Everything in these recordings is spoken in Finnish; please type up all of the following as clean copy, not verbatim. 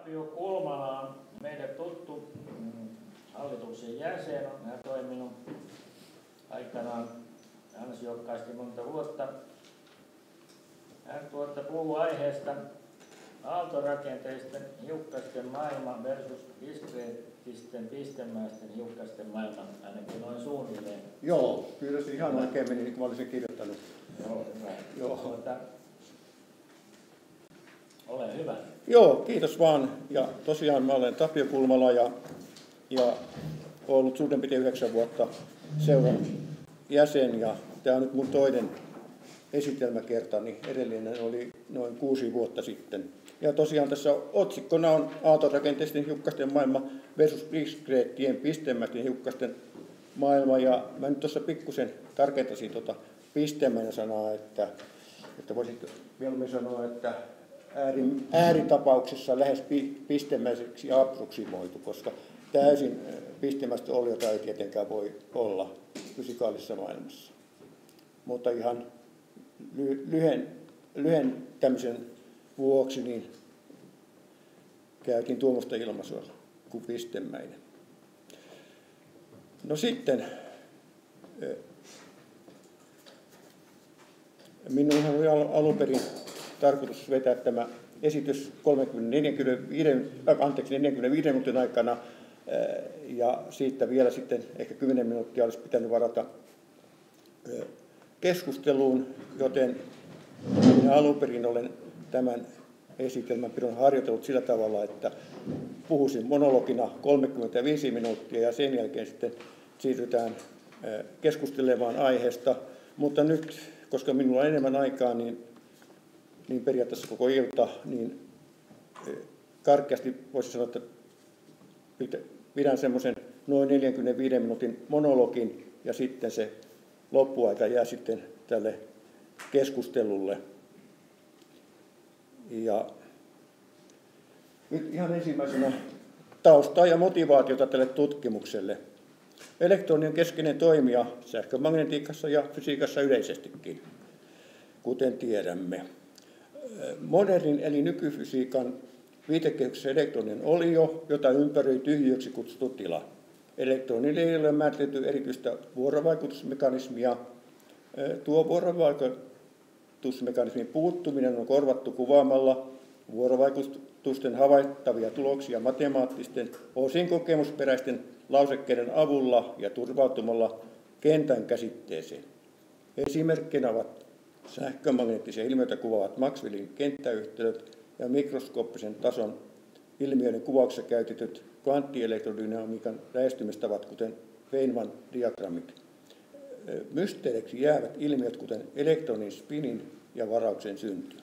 Tapio Kulmala on meille tuttu hallituksen jäsen. Hän on toiminut aikanaan ansiokkaasti monta vuotta. Hän puhuu aiheesta aaltorakenteisten hiukkasten maailma versus diskreettisten pistemäisten hiukkasten maailma, ainakin noin suunnilleen. Joo, kyllä se ihan oikein meni, niin kuin mä olisin kirjoittanut. Joo, hyvä. Joo. Ole hyvä. Joo, kiitos vaan. Ja tosiaan mä olen Tapio Kulmala ja ollut suurin piirtein 9 vuotta seuran jäsen. Ja tämä on nyt mun toinen esitelmäkerta, niin edellinen oli noin 6 vuotta sitten. Ja tosiaan tässä otsikkona on aaltorakenteisten hiukkasten maailma versus diskreettien pistemäisten hiukkasten maailma. Ja mä nyt tuossa pikkusen tarkentaisin pistemäinen sanaa, että voisin mieluummin sanoa, että ääritapauksessa lähes pistemäiseksi aproksimoitu, koska täysin pistemäistä oliota ei tietenkään voi olla fysikaalisessa maailmassa. Mutta ihan lyhentämisen vuoksi niin käytin tuommoista ilmaisua kuin pistemäinen. No sitten, minun oli alun perin tarkoitus vetää tämä esitys 45 minuutin aikana ja siitä vielä sitten ehkä 10 minuuttia olisi pitänyt varata keskusteluun, joten minä alun perin olen tämän esitelmän harjoitellut sillä tavalla, että puhuisin monologina 35 minuuttia ja sen jälkeen sitten siirrytään keskustelemaan aiheesta, mutta nyt, koska minulla on enemmän aikaa, niin periaatteessa koko ilta, niin karkeasti voisi sanoa, että pidän semmoisen noin 45 minuutin monologin ja sitten se loppuaika jää sitten tälle keskustelulle. Ja nyt ihan ensimmäisenä taustaa ja motivaatiota tälle tutkimukselle. Elektroni on keskeinen toimija sähkömagnetiikassa ja fysiikassa yleisestikin, kuten tiedämme. Modernin eli nykyfysiikan viitekehyksessä elektroni on olio, jota ympäröi tyhjiöksi kutsuttu tila. Elektronille ei ole määritelty erityistä vuorovaikutusmekanismia. Tuo vuorovaikutusmekanismin puuttuminen on korvattu kuvaamalla vuorovaikutusten havaittavia tuloksia matemaattisten, osin kokemusperäisten lausekkeiden avulla ja turvautumalla kentän käsitteeseen. Esimerkkinä ovat sähkömagneettisia ilmiöitä kuvaavat Maxwellin kenttäyhtälöt ja mikroskooppisen tason ilmiöiden kuvauksessa käytetyt kvanttielektrodynamiikan lähestymistavat, kuten Feynman diagrammit. Mysteeriksi jäävät ilmiöt, kuten elektronin spinin ja varauksen synty.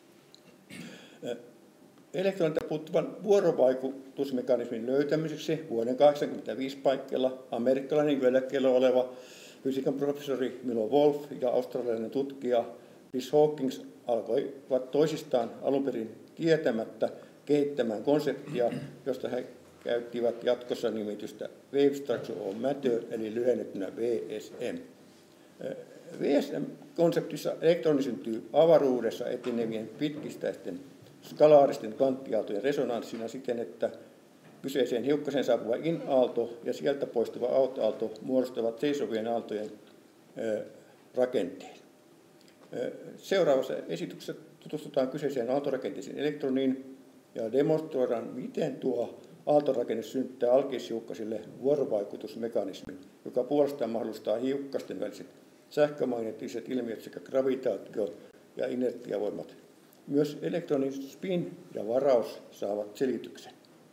Elektronilta puuttuvan vuorovaikutusmekanismin löytämiseksi vuoden 1985 paikkeilla amerikkalainen eläkkeellä oleva fysiikan professori Milo Wolf ja australialainen tutkija Rhys Hawkins alkoivat toisistaan alun perin tietämättä kehittämään konseptia, josta he käyttivät jatkossa nimitystä Wave Structure of Matter, eli lyhennettynä VSM. VSM-konseptissa elektroni syntyy avaruudessa etenevien pitkistäisten skalaaristen kvanttiaaltojen resonanssina siten, että kyseiseen hiukkaseen saapuva in-aalto ja sieltä poistuva out-aalto muodostavat seisovien aaltojen rakenteen. Seuraavassa esityksessä tutustutaan kyseiseen aaltorakenteeseen elektroniin ja demonstroidaan, miten tuo aaltorakenne synnyttää alkeishiukkasille vuorovaikutusmekanismin, joka puolestaan mahdollistaa hiukkasten väliset sähkömagneettiset ilmiöt sekä gravitaatio- ja inertiavoimat. Myös elektronin spin ja varaus saavat selityksen.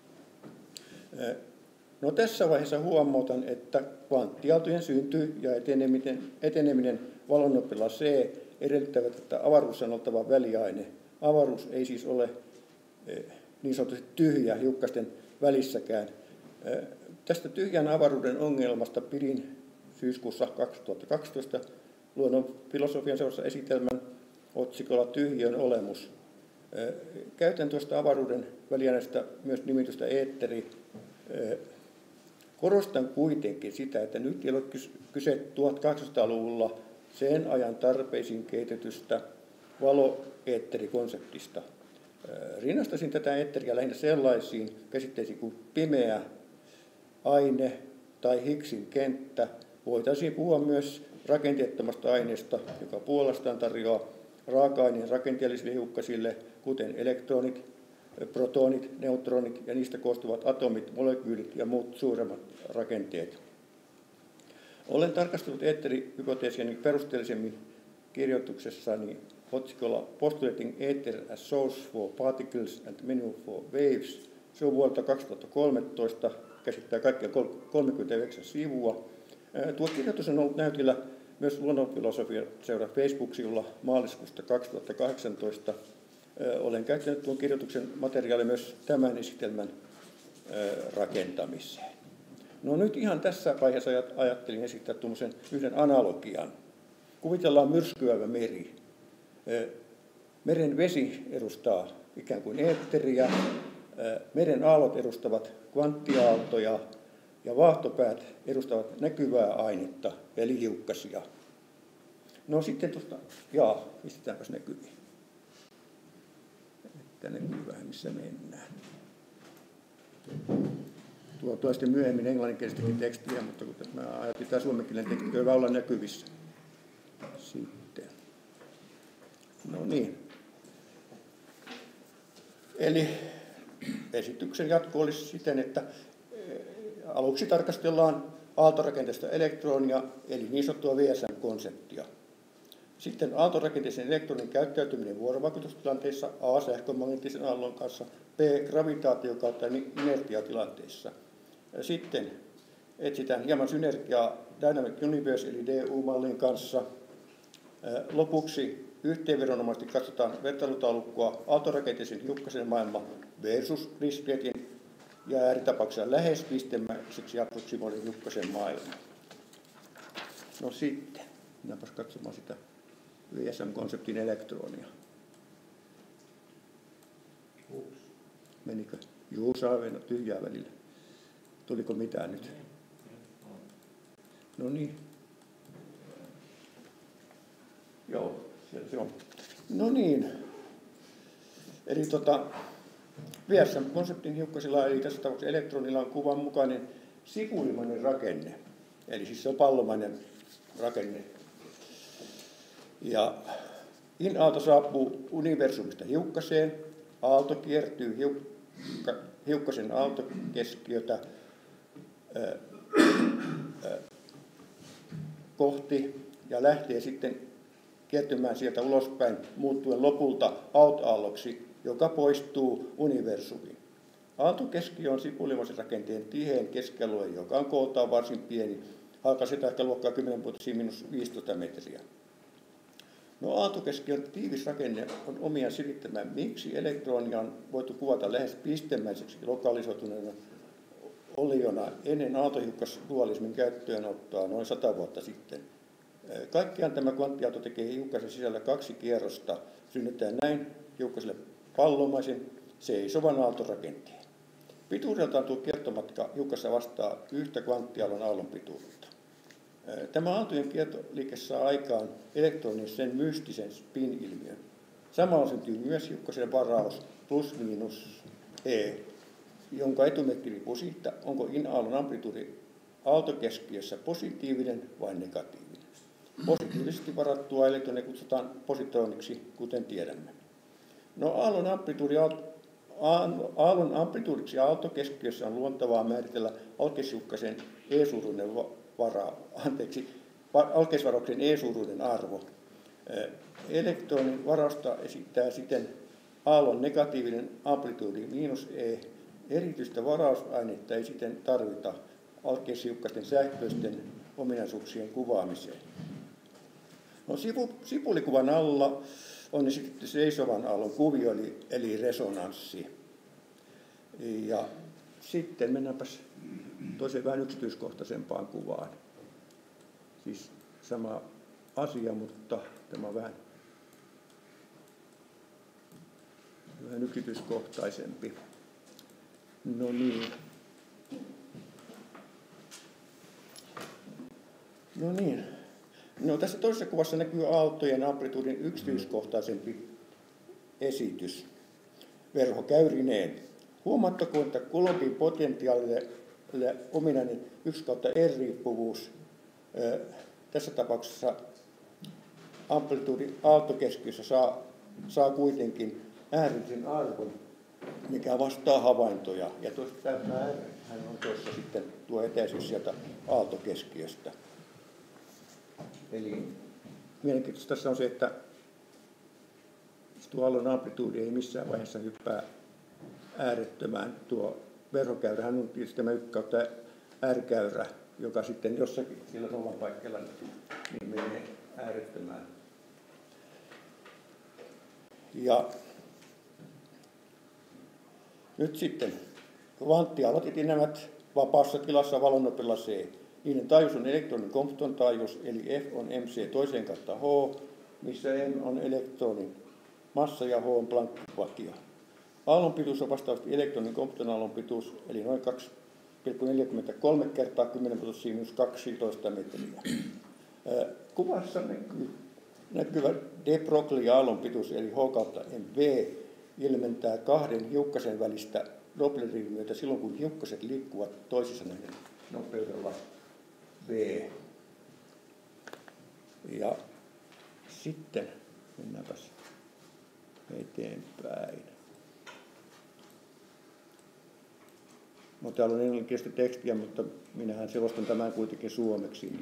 No, tässä vaiheessa huomautan, että kvanttiaaltojen synty ja eteneminen valonnopeudella c edellyttävät, että avaruus on oltava väliaine. Avaruus ei siis ole niin sanotusti tyhjä hiukkasten välissäkään. Tästä tyhjän avaruuden ongelmasta pidin syyskuussa 2012 luonnon filosofian seurassa esitelmän otsikolla Tyhjiön olemus. Käytän tuosta avaruuden väliaineesta myös nimitystä eetteri. Korostan kuitenkin sitä, että nyt ei ole kyse 1800-luvulla sen ajan tarpeisiin kehitetystä valoeetterikonseptista. Rinnastaisin tätä eetteriä lähinnä sellaisiin käsitteisiin kuin pimeä aine tai Higgsin kenttä. Voitaisiin puhua myös rakenteettomasta aineesta, joka puolestaan tarjoaa raaka-aineen rakenteellisille hiukkasille, kuten elektronit, protonit, neutronit ja niistä koostuvat atomit, molekyylit ja muut suuremmat rakenteet. Olen tarkastellut eetterihypoteesiani perusteellisemmin kirjoituksessani otsikolla Postulating Ether as Source for Particles and Medium for Waves. Se on vuodelta 2013, käsittää kaikkiaan 39 sivua. Tuo kirjoitus on ollut näytillä myös Luonnonfilosofian seura Facebook-sivulla maaliskuusta 2018. Olen käyttänyt tuon kirjoituksen materiaalia myös tämän esitelmän rakentamiseen. No nyt ihan tässä vaiheessa ajattelin esittää tuommoisen yhden analogian. Kuvitellaan myrskyävä meri. Meren vesi edustaa ikään kuin eetteriä, meren aallot edustavat kvanttiaaltoja ja vaahtopäät edustavat näkyvää ainetta, eli hiukkasia. No sitten tuosta, pistetäänpäs näkyviin. Että näkyy vähän, missä mennään. Tuo sitten myöhemmin englanninkielistäkin tekstiä, mutta kun mä ajattelin, tämä suomenkielinen teksti hyvä olla näkyvissä. Sitten. No niin. Eli esityksen jatko olisi siten, että aluksi tarkastellaan aaltorakenteista elektronia, eli niin sanottua VSM-konseptia. Sitten aaltorakenteisen elektronin käyttäytyminen vuorovaikutustilanteissa A. sähkömagneettisen aallon kanssa, B. gravitaatio kautta inertiatilanteissa. Sitten etsitään hieman synergiaa Dynamic Universe eli DU-mallin kanssa. Lopuksi yhteenvedonomaisesti katsotaan vertailutaulukkoa aaltorakenteisen hiukkasen maailma versus diskreetin ja ääritapauksessa lähes pistemäiseksi approksimoiden hiukkasen maailma. No sitten, mennäänpäs katsomaan sitä VSM-konseptin elektronia. Menikö? Juu, saa mennä tyhjää välillä. Tuliko mitään nyt? No niin. Joo, siellä se on. No niin. Eli VSM-konseptin hiukkasilla, eli tässä tapauksessa elektronilla on kuvan mukainen sipulimainen rakenne. Eli siis se on pallomainen rakenne. Ja in-aalto saapuu universumista hiukkaseen. Aalto kiertyy hiukkasen aaltokeskiötä kohti ja lähtee sitten kiertymään sieltä ulospäin muuttuen lopulta out-aalloksi, joka poistuu universumiin. Aaltokeskiö on sipulimaisen rakenteen tihein keskialue, joka on kooltaan varsin pieni, halkaiseta ehkä luokkaa 10⁻⁻15 metriä. No, aaltokeskiön tiivis rakenne on omiaan selittämään, miksi elektronia on voitu kuvata lähes pistemäiseksi lokalisoituneena oliona ennen aaltohiukkasdualismin käyttöönottoa noin 100 vuotta sitten. Kaikkiaan tämä kvanttiaalto tekee hiukkasen sisällä 2 kierrosta, synnyttäen näin hiukkaselle pallomaisen seisovan aaltorakenteen. Pituudeltaan tuo kiertomatka hiukkassa vastaa yhtä kvanttiaallon aallon pituutta. Tämä aaltojen kiertoliike saa aikaan elektronin sen mystisen spin-ilmiön. Samalla syntyy myös hiukkasen varaus plus-miinus E, jonka etumerkki riippuu siitä, onko in-aallon amplituudi aaltokeskiössä positiivinen vai negatiivinen. Positiivisesti varattua elektronia kutsutaan positroniksi, kuten tiedämme. No, aallon amplituudiksi aaltokeskiössä on luontevaa määritellä alkeishiukkasen E-suuruinen alkeisvarauksen E-suuruinen arvo. Elektronin varausta esittää siten aallon negatiivinen amplituudi miinus E. Erityistä varausainetta ei siten tarvita alkeishiukkasten sähköisten ominaisuuksien kuvaamiseen. No, sipulikuvan alla on esitetty seisovan aallon kuvio, eli resonanssi. Ja sitten mennäänpäs toiseen vähän yksityiskohtaisempaan kuvaan. Siis sama asia, mutta tämä on vähän yksityiskohtaisempi. No niin. No, tässä toisessa kuvassa näkyy aaltojen amplituudin yksityiskohtaisempi esitys. verhokäyrineen. Huomattakoon, että Coulombin potentiaalille ominainen 1/r-riippuvuus tässä tapauksessa amplituudin aaltokeskiössä saa kuitenkin äärellisen arvon, mikä vastaa havaintoja. Ja tuossa tämä R on tuossa sitten tuo etäisyys sieltä aaltokeskiöstä. Eli mielenkiintoista tässä on se, että tuo aallon amplituudi ei missään vaiheessa hyppää äärettömään. Tuo verhokäyrähän on tietysti tämä 1/r-käyrä, joka sitten jossakin siellä nollan paikkeilla niin menee äärettömään. Ja nyt sitten kvanttiaallot etenevät vapaassa tilassa valonnopeudella c. Niiden taajuus on elektronin Compton taajuus, eli F on mc toiseen kautta h, missä m on elektronin massa ja h on Planckin vakio. Aallon pituus on vastaavasti elektronin Compton aallon pituus, eli noin 2,43 kertaa 10⁻12 metriä. Kuvassa näkyvä de Broglie aallon pituus, eli h/mv, ilmentää kahden hiukkasen välistä Doppler-ilmiötä silloin, kun hiukkaset liikkuvat toisissa näiden nopeudella v. Ja sitten mennäänpäs eteenpäin. No, täällä on englanninkielistä tekstiä, mutta minähän selostan tämän kuitenkin suomeksi.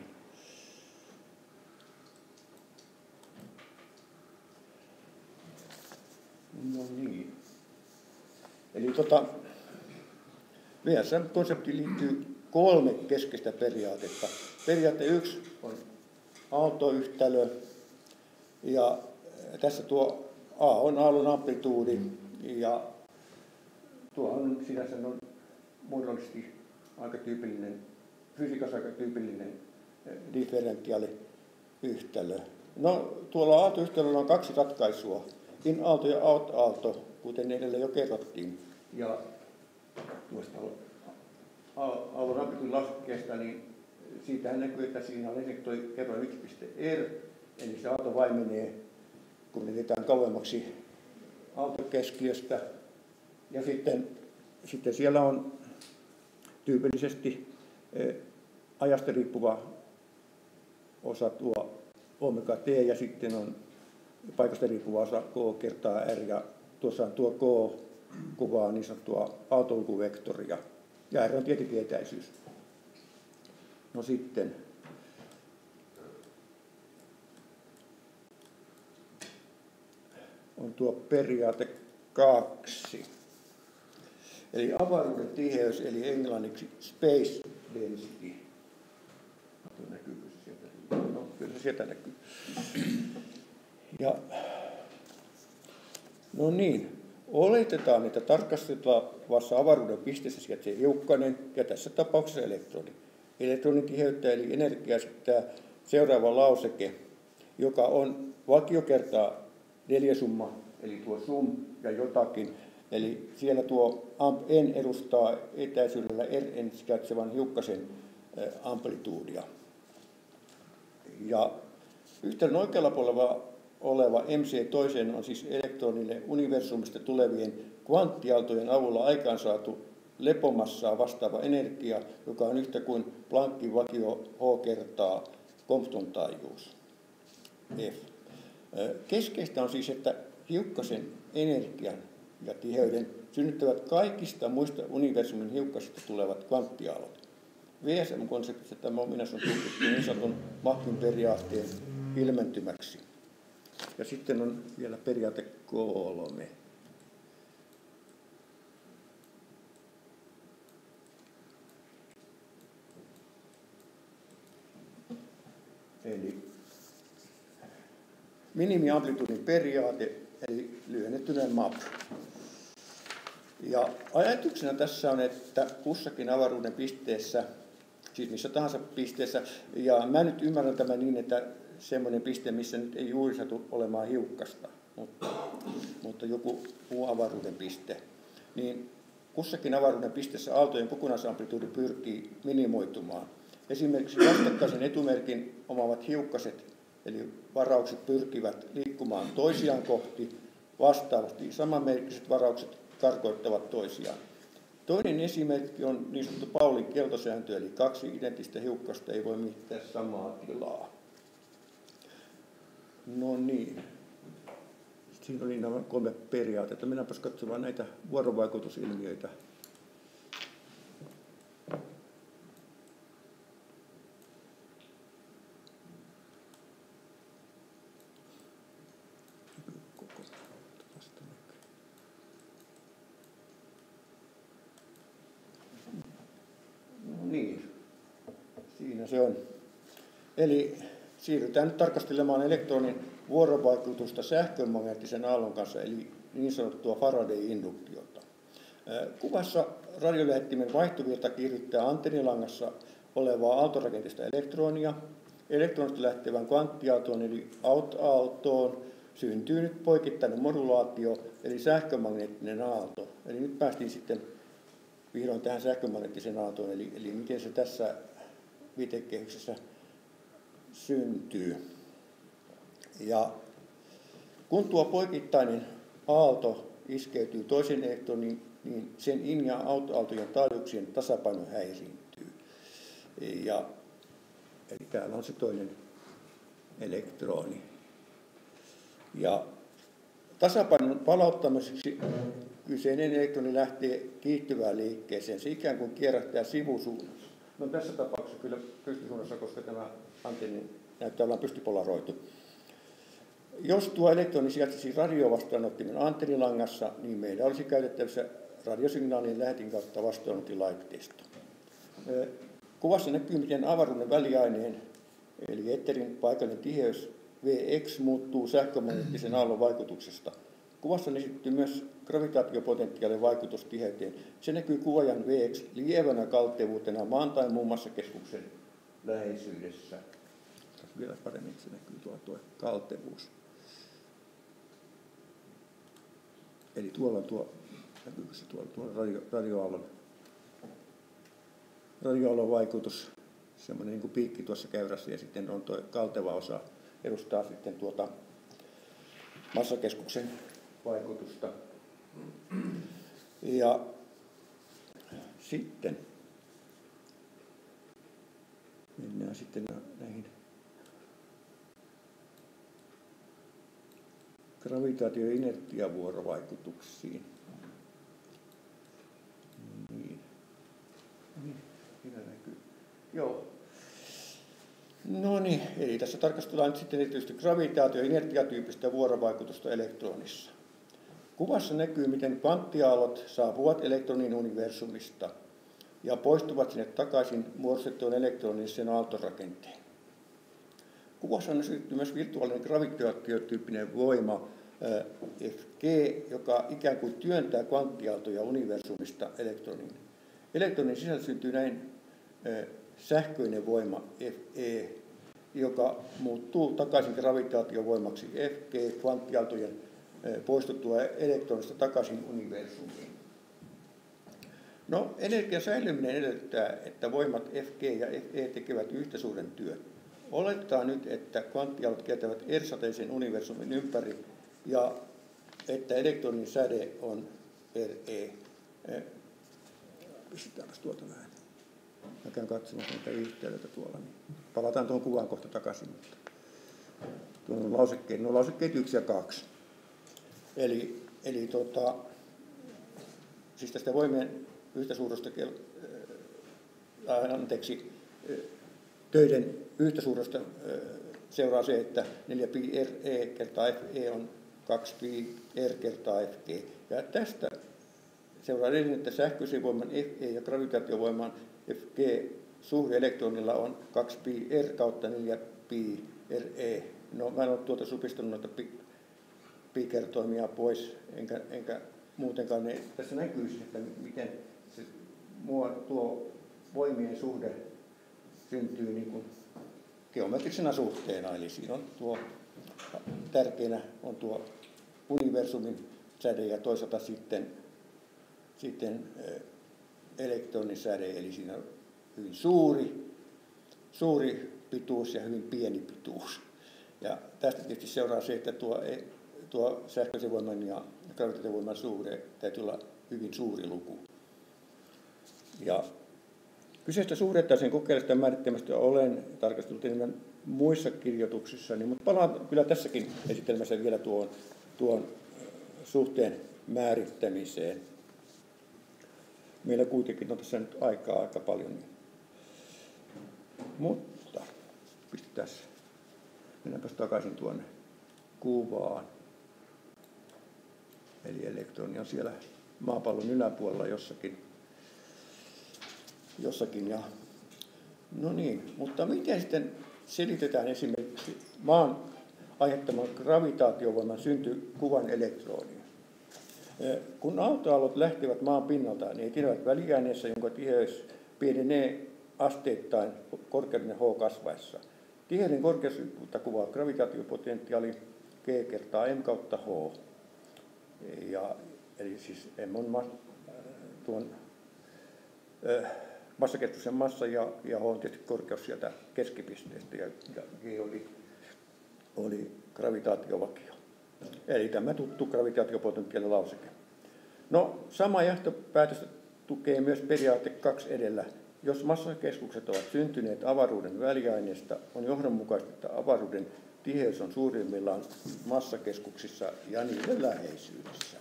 No niin. Eli VSM-konseptiin liittyy 3 keskeistä periaatetta. Periaate 1 on aaltoyhtälö, ja tässä tuo A on aallon amplituudi, ja tuo on sinänsä muodollisesti aika tyypillinen, fysiikassa aika tyypillinen differentiaaliyhtälö. No, tuolla aaltoyhtälöllä on 2 ratkaisua, in-aalto ja out-aalto, kuten edellä jo kerrottiin. Ja tuosta aallon amplituudin laskukkeesta, niin siitähän näkyy, että siinä on ensin tuo kerroin 1,r, eli se aalto vaimenee, kun edetään kauemmaksi aaltokeskiöstä. Ja sitten siellä on tyypillisesti ajasta riippuva osa tuo omega t, ja sitten on paikasta riippuva osa k kertaa r, ja tuossa on tuo k kuvaa niin sanottua aaltolukuvektoria, ja r on tietenkin etäisyys. No sitten on tuo periaate 2. Eli avaruuden tiheys, eli englanniksi space density. Näkyykö se sieltä? No, kyllä se sieltä näkyy. Ja, no niin, oletetaan, että tarkasteltavassa avaruuden pisteessä sijaitsee hiukkanen, ja tässä tapauksessa elektroni. Elektronin tiheyttä eli energiaa esittää seuraava lauseke, joka on vakio kertaa 4 summa, eli tuo sum ja jotakin. Eli siellä tuo n edustaa etäisyydellä rn sijaitsevan hiukkasen amplituudia. Ja yhtälön oikealla puolella oleva mc2 on siis elektronille universumista tulevien kvanttiaaltojen avulla aikaansaatu lepomassaa vastaava energia, joka on yhtä kuin Planckin vakio h kertaa Compton taajuus F. Keskeistä on siis, että hiukkasen energian ja tiheyden synnyttävät kaikista muista universumin hiukkasista tulevat kvanttiaallot. VSM-konseptissa tämä ominaisuus on tulkittu niin sanotun Machin periaatteen ilmentymäksi. Ja sitten on vielä periaate 3. Eli minimiamplitudin periaate, eli lyhennettyneen MAP. Ja ajatuksena tässä on, että kussakin avaruuden pisteessä, siis missä tahansa pisteessä, ja mä nyt ymmärrän tämän niin, että semmoinen piste, missä nyt ei juuri satu olemaan hiukkasta, mutta joku muu avaruuden piste, niin kussakin avaruuden pisteessä aaltojen kokonaisamplituudi pyrkii minimoitumaan. Esimerkiksi vastakkaisen etumerkin omaavat hiukkaset, eli varaukset pyrkivät liikkumaan toisiaan kohti, vastaavasti samanmerkkiset varaukset karkoittavat toisiaan. Toinen esimerkki on niin sanottu Paulin kieltosääntö, eli kaksi identtistä hiukkasta ei voi mittää samaa tilaa. No niin. Siinä oli nämä 3 periaatetta. Mennäänpäs katsomaan näitä vuorovaikutusilmiöitä. Niin, siinä se on. Eli siirrytään nyt tarkastelemaan elektronin vuorovaikutusta sähkömagneettisen aallon kanssa, eli niin sanottua Faraday-induktiota. Kuvassa radiolähettimen vaihtovirta kiihdyttää antennilangassa olevaa aaltorakenteista elektronia. Elektronista lähtevän kvanttiaaltoon eli out-aaltoon syntyy nyt poikittainen modulaatio, eli sähkömagneettinen aalto. Eli nyt päästiin sitten vihdoin tähän sähkömagneettiseen aaltoon, eli miten se tässä viitekehyksessä syntyy. Ja kun tuo poikittainen aalto iskeytyy toisen elektronin, niin sen in- ja out-aaltojen taajuuksien tasapaino häiriintyy. Eli täällä on se toinen elektroni. Ja tasapainon palauttamiseksi kyseinen elektroni lähtee kiihtyvään liikkeeseen. Se ikään kuin kierrättää sivusuunnassa. No tässä tapauksessa kyllä pystysuunnassa, koska tämä antenni näyttää olevan pystipolaroitu. Jos tuo elektroni sijaitsisi radiovastaanottimen antennilangassa, niin meillä olisi käytettävissä radiosignaalien lähetin kautta vastaanottilaitteisto. Kuvassa näkyy, miten avaruuden väliaineen, eli eterin paikallinen tiheys Vx muuttuu sähkömagneettisen aallon vaikutuksesta. Kuvassa on esitetty myös gravitaatiopotentiaalin vaikutus tiheyteen. Se näkyy kuvaajan Vx lievänä kaltevuutena maan tai muun massakeskuksen läheisyydessä. Vielä paremmin se näkyy tuo kaltevuus. Eli tuolla on näkyykö se tuolla radioaallon vaikutus, semmoinen niin kuin piikki tuossa käyrässä, ja sitten on tuo kalteva osa edustaa sitten tuota massakeskuksen vaikutusta. Ja sitten mennään sitten näihin gravitaatio- ja inertiavuorovaikutuksiin. Niin. Siinä näkyy. Joo. No niin, eli tässä tarkastellaan nyt sitten erityisesti gravitaatio- ja inertiatyyppistä vuorovaikutusta elektronissa. Kuvassa näkyy, miten kvanttiaallot saapuvat elektronin universumista ja poistuvat sinne takaisin muodostettuun elektronisen aaltorakenteen. Kuvassa on esitetty myös virtuaalinen gravitaatiotyyppinen voima Fg, joka ikään kuin työntää kvanttiaaltoja universumista elektroniin. Elektronin sisällä syntyy näin sähköinen voima Fe, joka muuttuu takaisin gravitaatiovoimaksi Fg kvanttiaaltojen poistuttua elektronista takaisin universumiin. No, energian säilyminen edellyttää, että voimat Fg ja Fe tekevät yhtä suuren työn. Oletetaan nyt, että kvanttiaallot kiertävät R-säteisen universumin ympäri ja että elektronin säde on Re. Pistetään tuolta vähän. Mä käyn katsomaan näitä yhteydeltä tuolla. Niin palataan tuohon kuvaan kohta takaisin. Tuolla on lausekkeet 1 ja 2. Eli siis tästä voimien yhtä suuresta töiden yhtä suuresta seuraa se, että 4pi Re kertaa Fe on 2pi R kertaa Fg. Ja tästä seuraa edelleen, että sähköisen voiman Fe ja gravitaatiovoiman Fg suhde elektronilla on 2pi R kautta 4pi Re. No, mä en ole tuota supistanut noita pi-kertoimia pois, enkä muutenkaan. Tässä näkyy, että miten se tuo voimien suhde syntyy niin kuin geometrisena suhteena. Eli siinä on tärkeänä on tuo universumin säde ja toisaalta sitten elektronin säde. Eli siinä on hyvin suuri pituus ja hyvin pieni pituus. Ja tästä tietysti seuraa se, että tuo tuo sähköisen voiman ja gravitaatiovoiman suhde täytyy olla hyvin suuri luku. Ja kyseistä suhdetta sen kokeellista määrittämästä olen tarkastellut enemmän muissa kirjoituksissani, mutta palaan kyllä tässäkin esitelmässä vielä tuon suhteen määrittämiseen. Meillä kuitenkin on tässä nyt aikaa aika paljon. Mutta mennäänpäs takaisin tuonne kuvaan. Eli elektroni on siellä maapallon yläpuolella jossakin. Ja, no niin, mutta miten sitten selitetään esimerkiksi maan aiheuttaman gravitaatiovoiman synty kuvan elektroniin? Kun autoaallot lähtevät maan pinnalta, niin etenevät väliaineessa, jonka tiheys pienenee asteittain korkeuden h kasvaessa. Tiheyden korkeusriippuvuutta kuvaa gravitaatiopotentiaali G kertaa m kautta h. Eli siis m on tuon massakeskuksen massa ja h on tietysti korkeus sieltä keskipisteestä ja G oli gravitaatiovakio. Eli tämä tuttu gravitaatiopotentiaalin lauseke. No, sama johtopäätöstä tukee myös periaate 2 edellä. Jos massakeskukset ovat syntyneet avaruuden väliaineesta, on johdonmukaista, että avaruuden tiheys on suurimmillaan massakeskuksissa ja niiden läheisyydessä.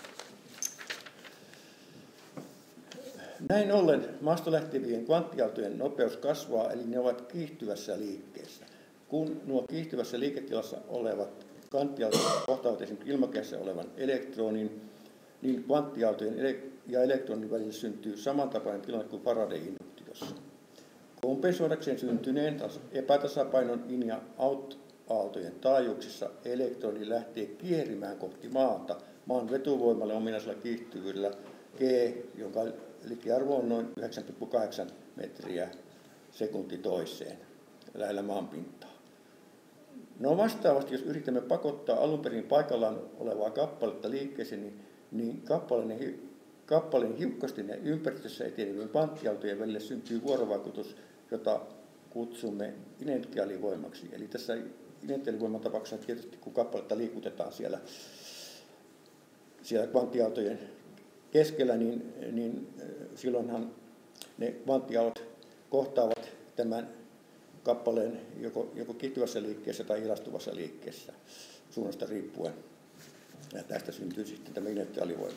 Näin ollen maasta lähtevien kvanttiaaltojen nopeus kasvaa, eli ne ovat kiihtyvässä liikkeessä. Kun nuo kiihtyvässä liiketilassa olevat kvanttiaaltot kohtaavat esimerkiksi ilmakehässä olevan elektronin, niin kvanttiaaltojen ja elektronin välillä syntyy samantapainen tilanne kuin Faradayn induktiossa. Kompensoidakseen syntyneen epätasapainon in- ja out-aaltojen taajuuksissa elektroni lähtee kierimään kohti maata maan vetuvoimalle ominaisella kiihtyvyydellä G, jonka likiarvo on noin 9,8 metriä sekunti toiseen lähellä maanpintaa. No vastaavasti, jos yritämme pakottaa alun perin paikallaan olevaa kappaletta liikkeeseen, niin kappaleen hiukkasten ja ympäristössä etenevien kvanttiaaltojen välille syntyy vuorovaikutus, jota kutsumme inertiaalivoimaksi. Eli tässä inertiaalivoiman tapauksessa tietysti, kun kappaletta liikutetaan siellä kvanttiaaltojen keskellä, niin silloinhan ne kvanttiaalot kohtaavat tämän kappaleen joko kiihtyvässä liikkeessä tai hidastuvassa liikkeessä suunnasta riippuen. Ja tästä syntyy sitten tämä inertiaalivoima.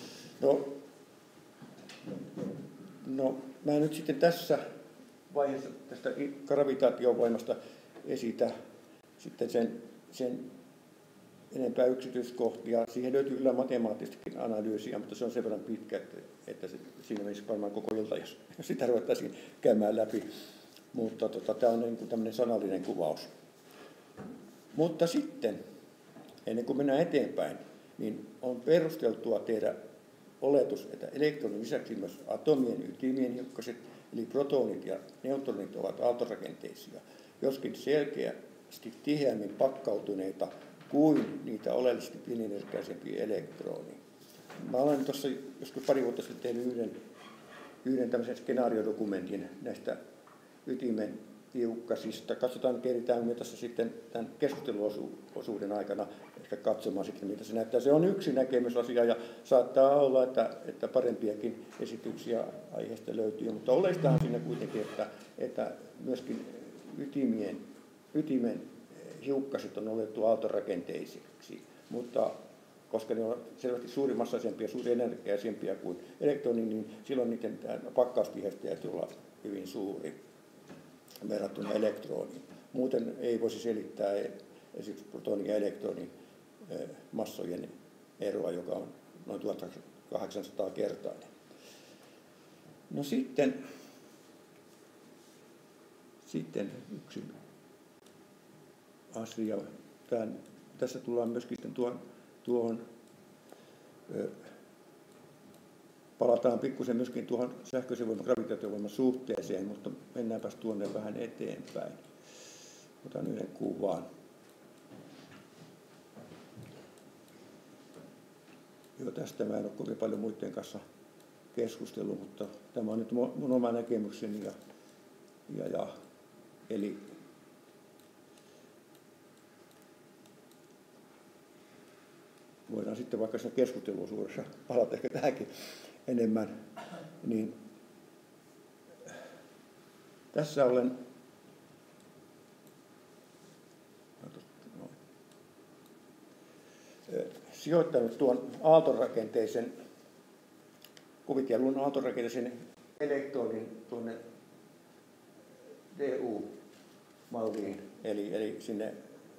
No, mä nyt sitten tässä vaiheessa tästä gravitaatiovoimasta esitä sitten sen enempää yksityiskohtia. Siihen löytyy kyllä matemaattistakin analyysiä, mutta se on sen verran pitkä, että siinä menisi varmaan koko ilta, jos sitä ruvettaisiin käymään läpi. Mutta tämä on niin kuin tämmöinen sanallinen kuvaus. Mutta sitten, ennen kuin mennään eteenpäin, niin on perusteltua tehdä oletus, että elektronin lisäksi myös atomien ytimien hiukkaset, eli protonit ja neutronit ovat aaltorakenteisia, joskin selkeästi tiheämmin pakkautuneita kuin niitä oleellisesti pienenergiaisempiä elektronia. Mä olen tuossa joskus pari vuotta sitten tehnyt yhden tämmöisen skenaariodokumentin näistä ytimen hiukkasista. Katsotaan, keritään me tässä sitten tämän keskusteluosuuden aikana ehkä katsomaan sitten, mitä se näyttää. Se on yksi näkemysasia ja saattaa olla, että parempiakin esityksiä aiheesta löytyy, mutta oleistahan siinä kuitenkin, että myöskin ytimen hiukkaset on otettu aaltorakenteisiksi, mutta koska ne ovat selvästi suurimassaisempia ja suurienergiaisempia kuin elektroni, niin silloin niiden pakkaustiheys täytyy olla hyvin suuri verrattuna elektroniin. Muuten ei voisi selittää esimerkiksi protonin ja elektronin massojen eroa, joka on noin 1800-kertainen. No sitten yksi asia. Tässä tullaan myöskin tuohon palataan pikkusen myöskin tuohon sähköisen voiman gravitaatiovoiman suhteeseen, mutta mennäänpäs tuonne vähän eteenpäin. Otan yhden kuvan. Tästä mä en ole kovin paljon muiden kanssa keskustellut, mutta tämä on nyt mun oma näkemykseni. voidaan sitten vaikka siinä keskusteluosuudessa palata ehkä tähänkin enemmän, niin tässä olen sijoittanut tuon aaltorakenteisen, kuvitellun aaltorakenteisen elektronin tuonne DU-malliin, eli sinne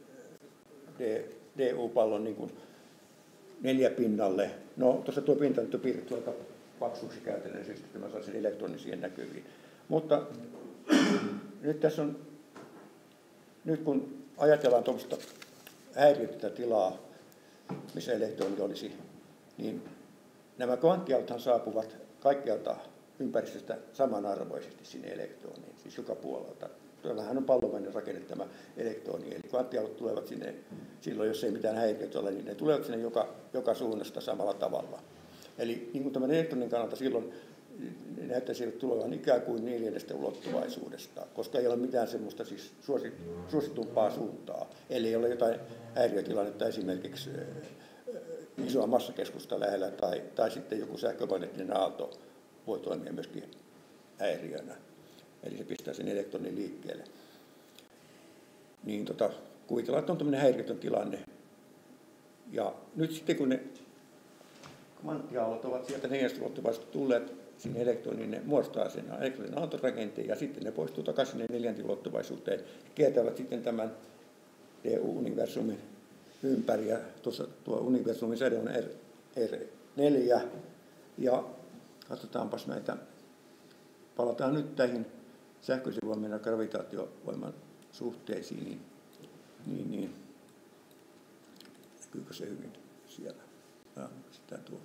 DU-pallon niin kuin neljäpinnalle. No, tuossa tuo pinta nyt on piirretty aika paksuksi käytännön syystä, että mä saan sen elektronin siihen näkyviin. Mutta nyt tässä on, nyt kun ajatellaan tuommoista häiriötä tilaa, missä elektroni olisi, niin nämä kvanttiaallothan saapuvat kaikkialta ympäristöstä samanarvoisesti sinne elektroniin, siis joka puolelta. Tuollahan on pallomainen rakenne tämä elektroni, eli kvanttiaallot tulevat sinne, silloin jos ei mitään häiriötä ole, niin ne tulevat sinne joka suunnasta samalla tavalla. Eli niin kuin tämän elektronin kannalta silloin näyttäisi tulevan ikään kuin neljännestä ulottuvaisuudesta, koska ei ole mitään semmoista siis suositumpaa suuntaa, eli ei ole jotain häiriötilannetta esimerkiksi isoa massakeskusta lähellä tai sitten joku sähkömagneettinen aalto voi toimia myöskin häiriönä. Eli se pistää sen elektronin liikkeelle. Niin kuvitellaan, että on tämmöinen häiriötön tilanne. Ja nyt sitten kun ne kvanttiaallot ovat sieltä neljästä ulottuvaisuudesta tulleet sinne elektroniin, ne muodostaa sen elektronin aaltorakenteen ja sitten ne poistuu takaisin sinne neljäntilottuvaisuuteen. Kiertävät sitten tämän DU-universumin ympäri ja tuo universumin säde on R4. Ja katsotaanpas näitä, palataan nyt näihin sähköisen voiman ja gravitaatiovoiman suhteisiin, niin näkyykö se hyvin siellä? Sitä tuo.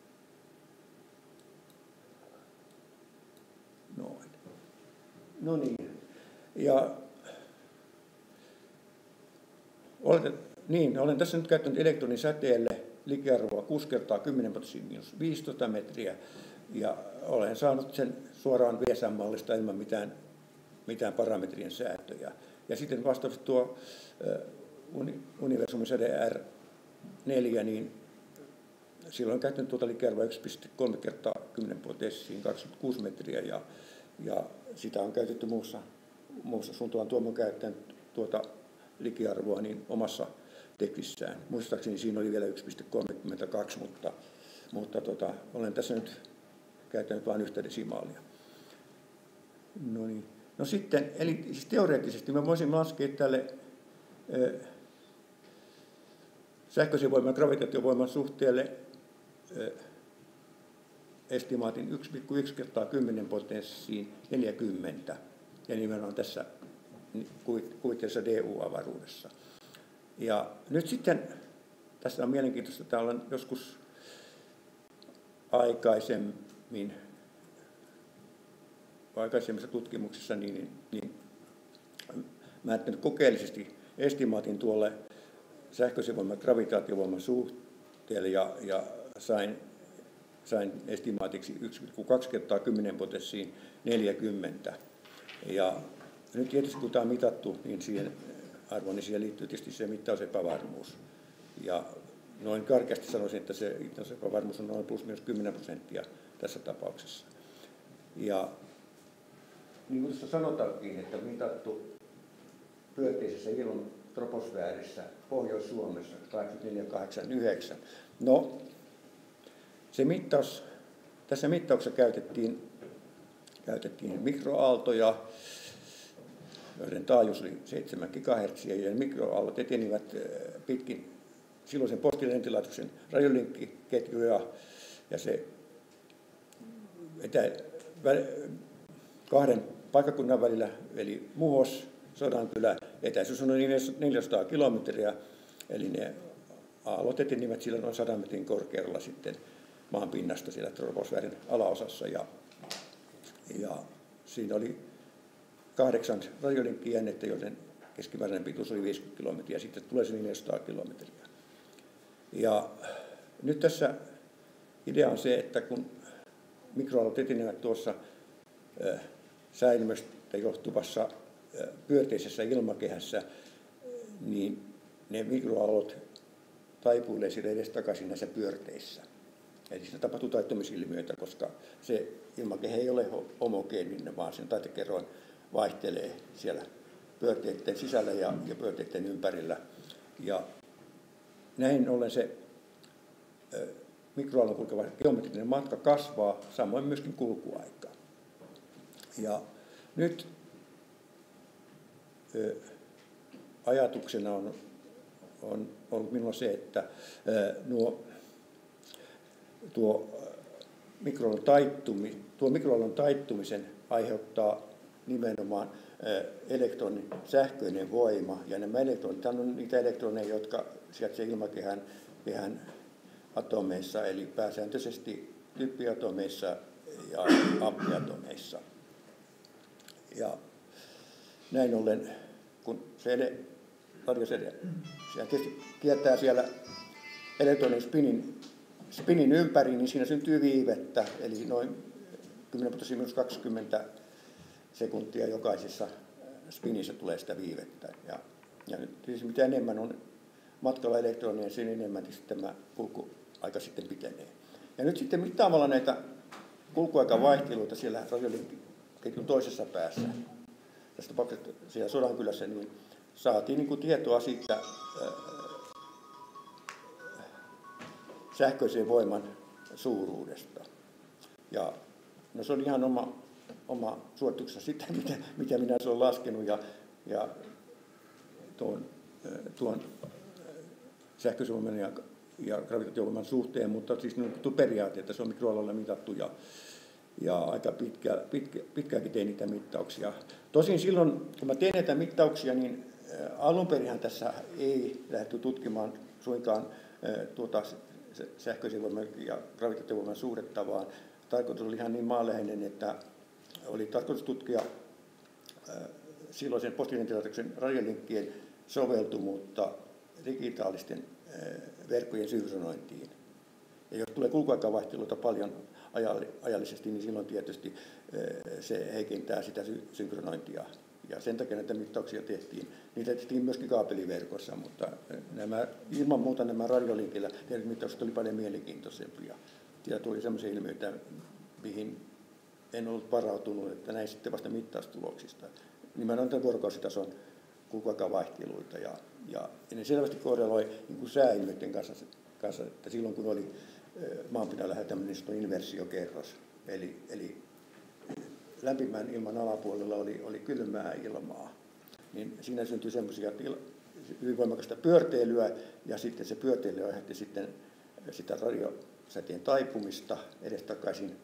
Noin. No niin. Ja olen tässä nyt käyttänyt elektronin säteelle likiarvoa 6 × 10⁻⁻15 metriä, ja olen saanut sen suoraan VSM-mallista ilman mitään parametrien säätöjä. Ja sitten vastaavasti tuo universumin säde R4, niin silloin on käyttänyt tuota likiarvoa 1,3 × 10⁻26 metriä, ja sitä on käytetty muussa suuntaan tuomon käyttäen tuota likiarvoa niin omassa tekstissään. Muistaakseni siinä oli vielä 1,32, mutta olen tässä nyt käyttänyt vain yhtä desimaalia. No niin. No sitten, eli siis teoreettisesti me voisimme laskea tälle sähköisen voiman ja gravitaatiovoiman suhteelle estimaatin 1,1 × 10⁻40, ja nimenomaan tässä kuvitteessa DU-avaruudessa. Ja nyt sitten, tässä on mielenkiintoista, että olen joskus aikaisemmissa tutkimuksissa niin määrittänyt kokeellisesti estimaatin tuolle sähköisen voiman ja gravitaatiovoiman suhteelle ja sain estimaatiksi 1,2 × 10⁻40. Ja nyt tietysti kun tämä on mitattu, niin siihen arvoon, niin siihen liittyy tietysti se mittausepävarmuus. Ja noin karkeasti sanoisin, että se mittausepävarmuus on noin +-10% tässä tapauksessa. Ja niin kuin tuossa sanotaankin, että mitattu pyörteisessä ilman troposfäärissä Pohjois-Suomessa 84,89. No, tässä mittauksessa käytettiin mikroaaltoja, joiden taajuus oli 7 GHz, ja mikroaallot etenivät pitkin silloisen postilentilaitoksen radiolinkkiketjuja, ja se kahden paikkakunnan välillä, eli Muhos, Sodankylä, etäisyys on noin 400 kilometriä, eli ne aallot etenivät sillä noin 100 metrin korkeudella sitten maan pinnasta siellä troposfäärin alaosassa, ja siinä oli 8 radiolinkkijännettä, joiden keskimääräinen pituus oli 50 kilometriä, sitten tulee se 400 kilometriä. Ja nyt tässä idea on se, että kun mikroaallot etenevät tuossa säilymöstä johtuvassa pyörteisessä ilmakehässä, niin ne mikroaallot taipuilee siellä edestakaisin näissä pyörteissä. Eli siinä tapahtuu taittumisilmiöitä, koska se ilmakehä ei ole homogeeninen, vaan sen taitekerroin vaihtelee siellä pyörteiden sisällä ja pyörteiden ympärillä. Ja näin ollen se mikroaallon kulkeva geometrinen matka kasvaa, samoin myöskin kulkuaika. Ja nyt ajatuksena on ollut minulla se, että tuo mikroaallon taittumisen aiheuttaa nimenomaan elektronin sähköinen voima. Ja nämä elektronit on niitä elektroneja, jotka sijaitsevat ilmakehän atomeissa, eli pääsääntöisesti typpiatomeissa ja appiatomeissa. Ja näin ollen, kun se radiosäde tietysti kiertää siellä elektronin spinin ympäri, niin siinä syntyy viivettä, eli noin 10⁻20 sekuntia jokaisessa spinissä tulee sitä viivettä. Ja tietysti mitä enemmän on matkalla elektronia, sen enemmän tämä kulkuaika sitten pitenee. Ja nyt sitten mittaamalla näitä kulkuaikavaihteluita siellä radiolinkiketjun toisessa päässä, tässä tapauksessa siellä Sodankylässä, niin saatiin niin kuin tietoa siitä sähköisen voiman suuruudesta. Ja no se on ihan oma suorituksessa sitä, mitä minä olen laskenut ja tuon sähköisen voiman ja gravitaatiovoiman suhteen, mutta siis periaate, että se on mikroaaloilla mitattu ja aika pitkäänkin tein niitä mittauksia. Tosin silloin, kun mä tein näitä mittauksia, niin alunperinhän tässä ei lähdetty tutkimaan suinkaan sähköisen voiman ja gravitaatiovoiman suhdetta, vaan tarkoitus oli ihan niin maanläheinen, että oli tarkoitus tutkia silloisen postidentitaatioiden radiolinkkien soveltumuutta digitaalisten verkkojen synkronointiin. Ja jos tulee kulkuaikavaihteluita paljon ajallisesti, niin silloin tietysti se heikentää sitä synkronointia. Ja sen takia näitä mittauksia tehtiin. Niitä tehtiin myöskin kaapeliverkossa, mutta ilman muuta nämä radiolinkillä tehdyt mittaukset oli paljon mielenkiintoisempia. Ja tuli sellaisia ilmiöitä, mihin en ollut varautunut, että näin sitten vasta mittaustuloksista. Nimenomaan tämän vuorokausitason kulkuaikavaihteluita. Ja ne selvästi korreloi niin sääilmiöiden kanssa, että silloin kun oli maanpinnan lähellä tämmöinen inversiokerros, eli lämpimän ilman alapuolella oli kylmää ilmaa, niin siinä syntyi semmoisia hyvin voimakasta pyörteilyä, ja sitten se pyörteily aiheutti sitten sitä radiosäteen taipumista edestakaisin,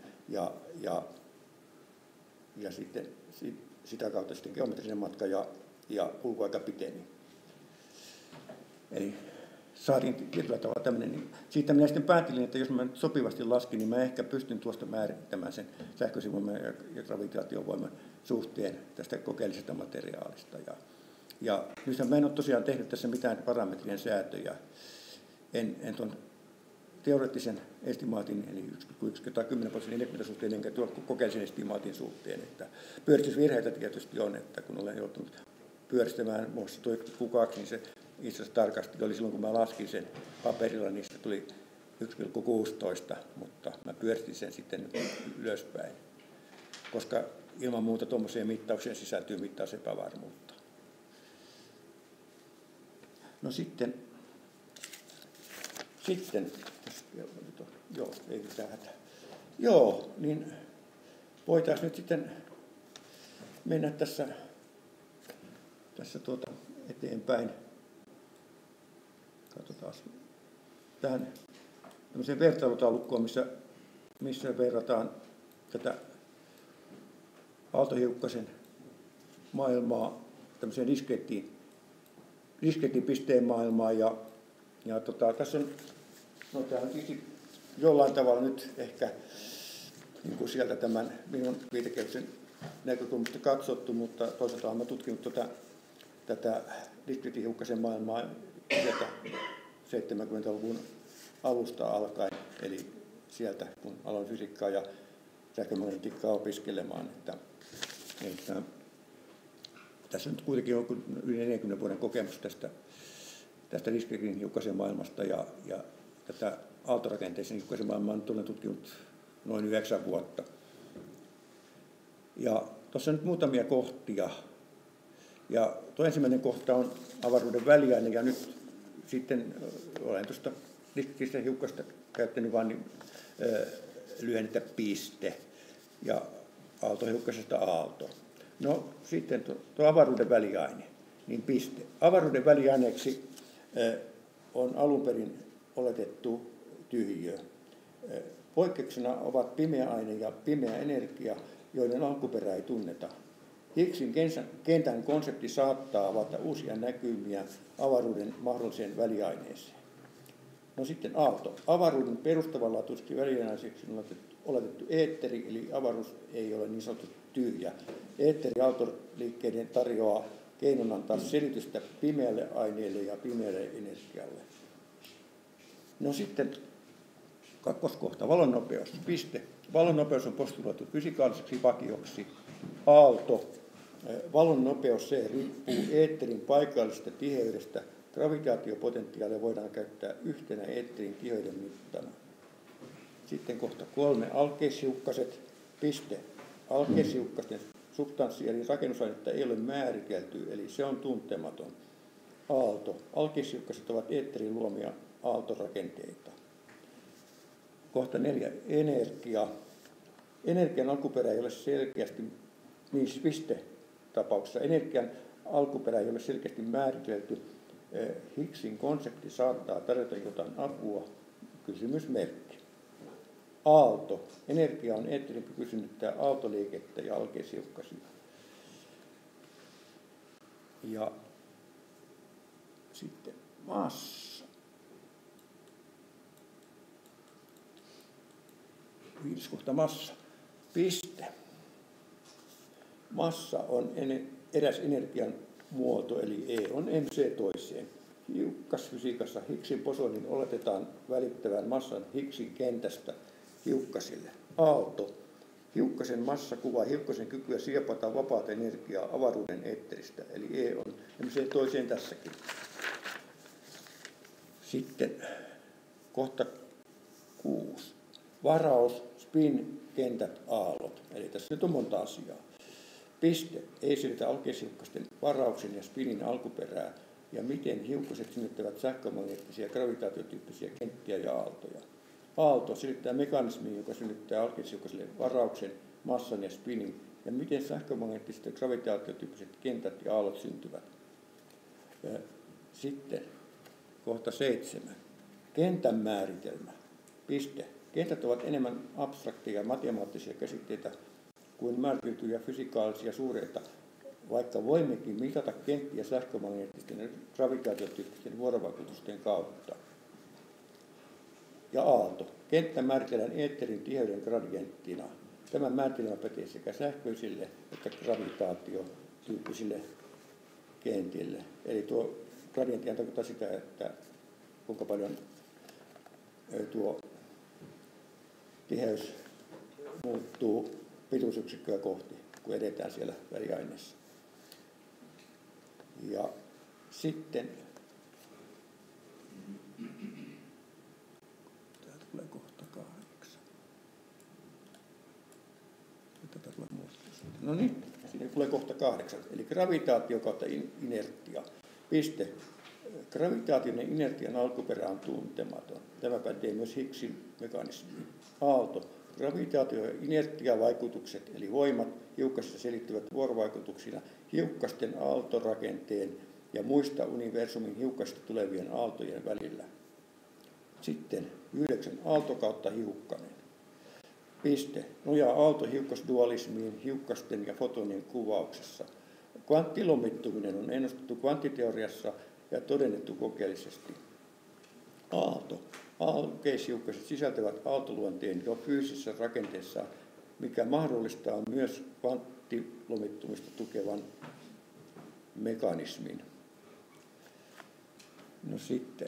ja sitten sitä kautta sitten geometrinen matka ja kulkuaika piteni. Eli saatiin tietyllä tavalla tämmöinen. Niin siitä minä sitten päätin, että jos mä nyt sopivasti laskin, niin mä ehkä pystyn tuosta määrittämään sen sähköisen voiman ja gravitaatiovoiman suhteen tästä kokeellisesta materiaalista. Ja nythän mä en ole tosiaan tehnyt tässä mitään parametrien säätöjä. En tuon teoreettisen estimaatin, eli 1,1 tai 10% suhteen, enkä tuon kokeellisen estimaatin suhteen. Että pyöristysvirheitä tietysti on, että kun olen joutunut pyöristämään muassa tuo 1,2, niin se itse asiassa tarkasti oli silloin, kun mä laskin sen paperilla, niin se tuli 1,16, mutta mä pyöristin sen sitten ylöspäin, koska ilman muuta tuommoiseen mittaukseen sisältyy mittausepävarmuutta. No sitten joo, ei mitään hätää. Joo, niin voitaisiin nyt sitten mennä tässä eteenpäin. Katsotaan tähän tämmöiseen vertailutaulukkoon, missä verrataan tätä aaltohiukkasen maailmaa tämmöiseen diskettipisteen maailmaan. Tässä on, no tämä on jollain tavalla nyt ehkä niin kuin sieltä tämän minun viitekehyksen näkökulmasta katsottu, mutta toisaalta olen tutkinut tätä diskettihiukkasen maailmaa sieltä 70-luvun alusta alkaen, eli sieltä kun aloin fysiikkaa ja sähkömagnetiikkaa opiskelemaan. Että tässä nyt kuitenkin on yli 40 vuoden kokemus tästä Riskbergin hiukkasen maailmasta ja tätä aaltorakenteisen hiukkasen maailmaa olen tutkinut noin 9 vuotta. Ja tuossa on nyt muutamia kohtia. Ja tuo ensimmäinen kohta on avaruuden väliaine, ja nyt sitten olen tuosta Riskbergin hiukkasta käyttänyt vain lyhennettä piste ja aaltohiukkasesta aalto. No sitten tuo avaruuden väliaine, niin piste. Avaruuden väliaineeksi on alun perin oletettu tyhjiö. Poikkeuksena ovat pimeä aine ja pimeä energia, joiden alkuperä ei tunneta. Higgsin kentän konsepti saattaa avata uusia näkymiä avaruuden mahdolliseen väliaineeseen. No sitten aalto. Avaruuden perustavanlaatuisesti väliaineeksi on oletettu eetteri, eli avaruus ei ole niin sanottu tyhjä. Eetteri-aaltoliikkeiden tarjoaa keinon antaa selitystä pimeälle aineelle ja pimeälle energialle. No sitten kakkoskohta, valonnopeus, piste. Valonnopeus on postuloitu fysikaaliseksi vakioksi. Aalto. Valonnopeus se riippuu eetterin paikallisesta tiheydestä. Gravitaatiopotentiaalia voidaan käyttää yhtenä eetterin tiheyden mittana. Sitten kohta 3, alkeishiukkaset, piste. Alkeishiukkasten substanssi eli rakennusainetta ei ole määritelty, eli se on tuntematon. Aalto. Alkeishiukkaset ovat eetterin luomia aaltorakenteita. Kohta 4, energia. Energian alkuperä ei ole selkeästi, niin piste tapauksessa, energian alkuperä ei ole selkeästi määritelty. Higgsin konsepti saattaa tarjota jotain apua, kysymysmerkki. Aalto. Energia on eetterin kyky synnyttää aaltoliikettä ja alkeishiukkasia. Ja sitten massa. 5. kohta massa. Piste. Massa on eräs energian muoto, eli E on mc toiseen. Hiukkasfysiikassa Higgsin bosonin oletetaan välittävän massan Higgsin kentästä hiukkasille. Aalto. Hiukkasen massa kuvaa hiukkasen kykyä siepata vapaata energiaa avaruuden eetteristä, eli E on mc toiseen tässäkin. Sitten kohta 6. Varaus, spin, kentät, aallot. Eli tässä nyt on monta asiaa. Piste. Ei selitä alkeishiukkasten varauksen ja spinin alkuperää ja miten hiukkaset synnyttävät sähkömagneettisia gravitaatiotyyppisiä kenttiä ja aaltoja. Aalto selittää mekanismin, joka synnyttää alkeishiukkasille varauksen, massan ja spinin ja miten sähkömagneettiset ja gravitaatiotyyppiset kentät ja aallot syntyvät. Sitten kohta 7. Kentän määritelmä. Piste. Kentät ovat enemmän abstrakteja matemaattisia käsitteitä kuin määriteltyjä fysikaalisia suureita, vaikka voimmekin mitata kenttiä sähkömagneettisten ja gravitaatiotyyppisten vuorovaikutusten kautta. Ja aalto. Kenttä määritellään eetterin tiheyden gradienttina. Tämä määritelmä pätee sekä sähköisille että gravitaatiotyyppisille kentille. Eli tuo gradientti tarkoittaa sitä, että kuinka paljon tuo tiheys muuttuu pituusyksikköä kohti, kun edetään siellä väliaineessa. Ja sitten täältä tulee kohta 8. Tätä tulee muuttua. No niin, siinä tulee kohta 8, eli gravitaatio kautta inertia. Piste. Gravitaation ja inertian alkuperä on tuntematon. Tämä pätee myös Higgsin mekanismiin. Aalto. Gravitaatio- ja inertiavaikutukset, eli voimat, hiukkasissa selittyvät vuorovaikutuksina hiukkasten aaltorakenteen ja muista universumin hiukkasista tulevien aaltojen välillä. Sitten 9. Aalto kautta hiukkanen. Piste. Nojaa aalto-hiukkasdualismiin hiukkasten ja fotonien kuvauksessa. Kvanttilomittuminen on ennustettu kvanttiteoriassa ja todennettu kokeellisesti. Aalto. Alkeishiukkaset sisältävät aaltoluonteen jo fyysisessä rakenteessa, mikä mahdollistaa myös kvanttilomittumista tukevan mekanismin. No sitten,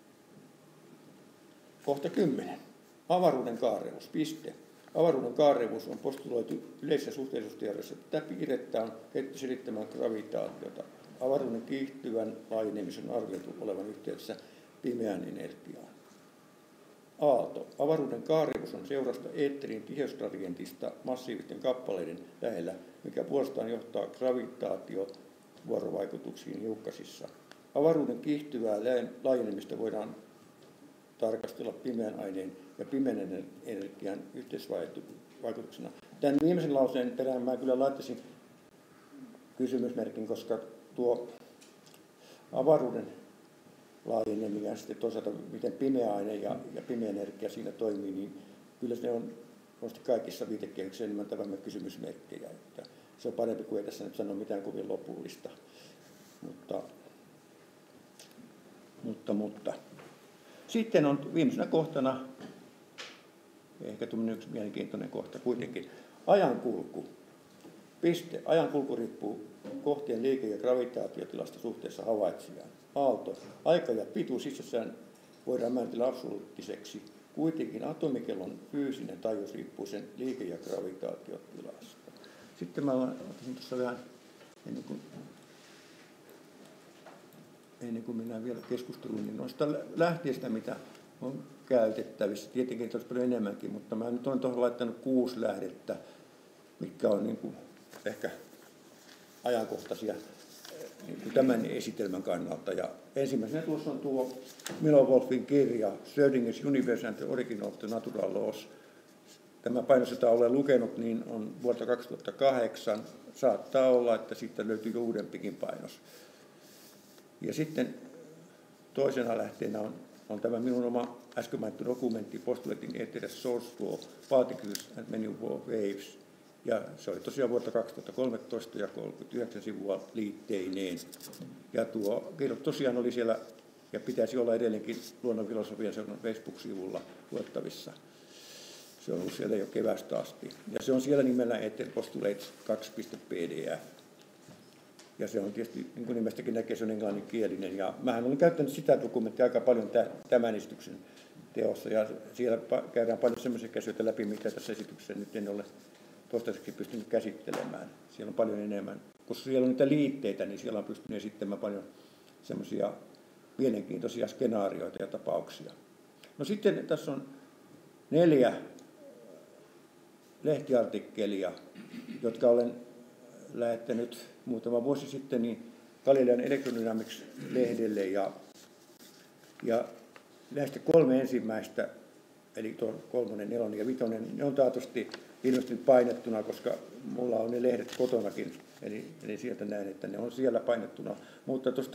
kohta 10. Avaruuden kaarreus. Piste. Avaruuden kaarreus on postuloitu yleisessä suhteellisuusteoriassa. Tätä piirrettä on käytetty selittämään gravitaatiota. Avaruuden kiihtyvän laajenemisen on arvioitu olevan yhteydessä pimeään energiaan. Aalto. Avaruuden kaarius on seurasta eetterin tiheysgradientista massiivisten kappaleiden lähellä, mikä puolestaan johtaa gravitaatiovuorovaikutuksiin hiukkasissa. Avaruuden kiihtyvää laajenemista voidaan tarkastella pimeän aineen ja pimeän energian yhteisvaikutuksena. Tämän viimeisen lauseen perään mä kyllä laittaisin kysymysmerkin, koska tuo avaruuden laajeneminen ja sitten toisaalta miten pimeä aine ja pimeä energia siinä toimii, niin kyllä se on kaikissa viitekehyksissä enemmän tai vähemmän kysymysmerkkejä. Että se on parempi kuin ei tässä nyt sano mitään kovin lopullista. Mutta. Sitten on viimeisenä kohtana, ehkä tuommoinen yksi mielenkiintoinen kohta kuitenkin, ajankulku. Piste. Ajankulku riippuu kohtien liike- ja gravitaatiotilasta suhteessa havaitsijaan. Aalto. Aika ja pituus itsessään voidaan määritellä absoluuttiseksi. Kuitenkin atomikellon fyysinen taajuus riippuu sen liike- ja gravitaatiotilasta. Sitten mä ottaisin tuossa vähän, ennen kuin mennään vielä keskusteluun, niin noista lähteistä, mitä on käytettävissä. Tietenkin olisi paljon enemmänkin, mutta mä nyt olen tuohon laittanut 6 lähdettä, mitkä on niin kuin ehkä ajankohtaisia niin kuin tämän esitelmän kannalta. Ja ensimmäisenä tuossa on tuo Milo Wolfin kirja Schrödinger's Universe and the Origin of the Natural Laws. Tämä painos, jota olen lukenut, niin on vuodelta 2008. Saattaa olla, että siitä löytyy jo uudempikin painos. Ja sitten toisena lähteenä on tämä minun oma äsken mainittu dokumentti Postulating Ethereal Source for Particles and Maneuver Waves. Ja se oli tosiaan vuotta 2013 ja 39 sivua liitteineen. Ja tuo kirjoitus tosiaan oli siellä ja pitäisi olla edelleenkin Luonnonfilosofian seuran Facebook-sivulla luettavissa. Se on ollut siellä jo keväästä asti. Ja se on siellä nimellä Ether Postulates 2.pdf. Ja se on tietysti, niin kuin nimestäkin näkee, se on englanninkielinen. Ja mähän olen käyttänyt sitä dokumenttia aika paljon tämän esityksen teossa. Ja siellä käydään paljon sellaisia asioita läpi, mitä tässä esityksessä nyt en ole toistaiseksi pystynyt käsittelemään. Siellä on paljon enemmän. Koska siellä on niitä liitteitä, niin siellä on pystynyt esittämään paljon semmoisia mielenkiintoisia skenaarioita ja tapauksia. No sitten tässä on 4 lehtiartikkelia, jotka olen lähettänyt muutama vuosi sitten niin Galilean Electrodynamics-lehdelle. Ja näistä 3 ensimmäistä, eli tuo 3., 4. ja 5, ne on taatusti ilmestynyt painettuna, koska mulla on ne lehdet kotonakin, eli sieltä näen, että ne on siellä painettuna. Mutta tuosta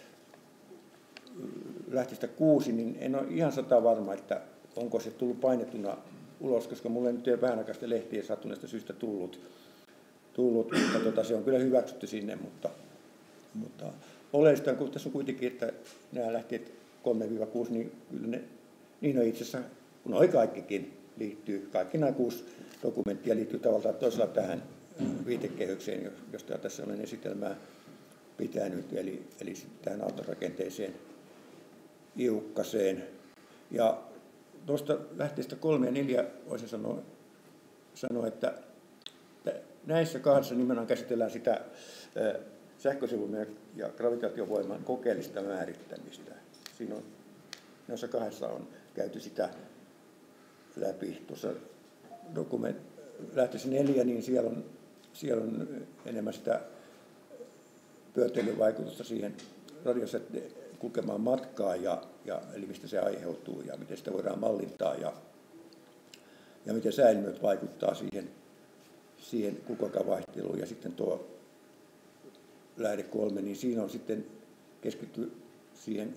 lähteestä 6, niin en ole ihan 100% varma, että onko se tullut painettuna ulos, koska mulla ei nyt vähän aikaa sitä lehtiä sattuneesta syystä tullut, mutta se on kyllä hyväksytty sinne, mutta oleellista on, kun tässä on kuitenkin, että nämä lähteet 3-6, niin kyllä ne, niin on itse asiassa, kun noi kaikkikin liittyy, kaikki nämä 6 dokumenttia liittyy tavallaan toisella tähän viitekehykseen, josta tässä olen esitelmää pitänyt, eli tähän autorakenteeseen iukkaseen. Ja tuosta lähteestä 3 ja 4 voisin sanoa, että näissä 2 nimenomaan käsitellään sitä sähköisen ja gravitaatiovoiman kokeellista määrittämistä. Siinä on, noissa 2 on käyty sitä läpi. Tuossa lähteessä 4, niin siellä on enemmän sitä pyörteilyvaikutusta siihen radiossa kulkemaan matkaa, eli mistä se aiheutuu ja miten sitä voidaan mallintaa ja miten sääilmiöt vaikuttaa siihen kukokavaihteluun. Ja sitten tuo lähde 3, niin siinä on sitten keskitty siihen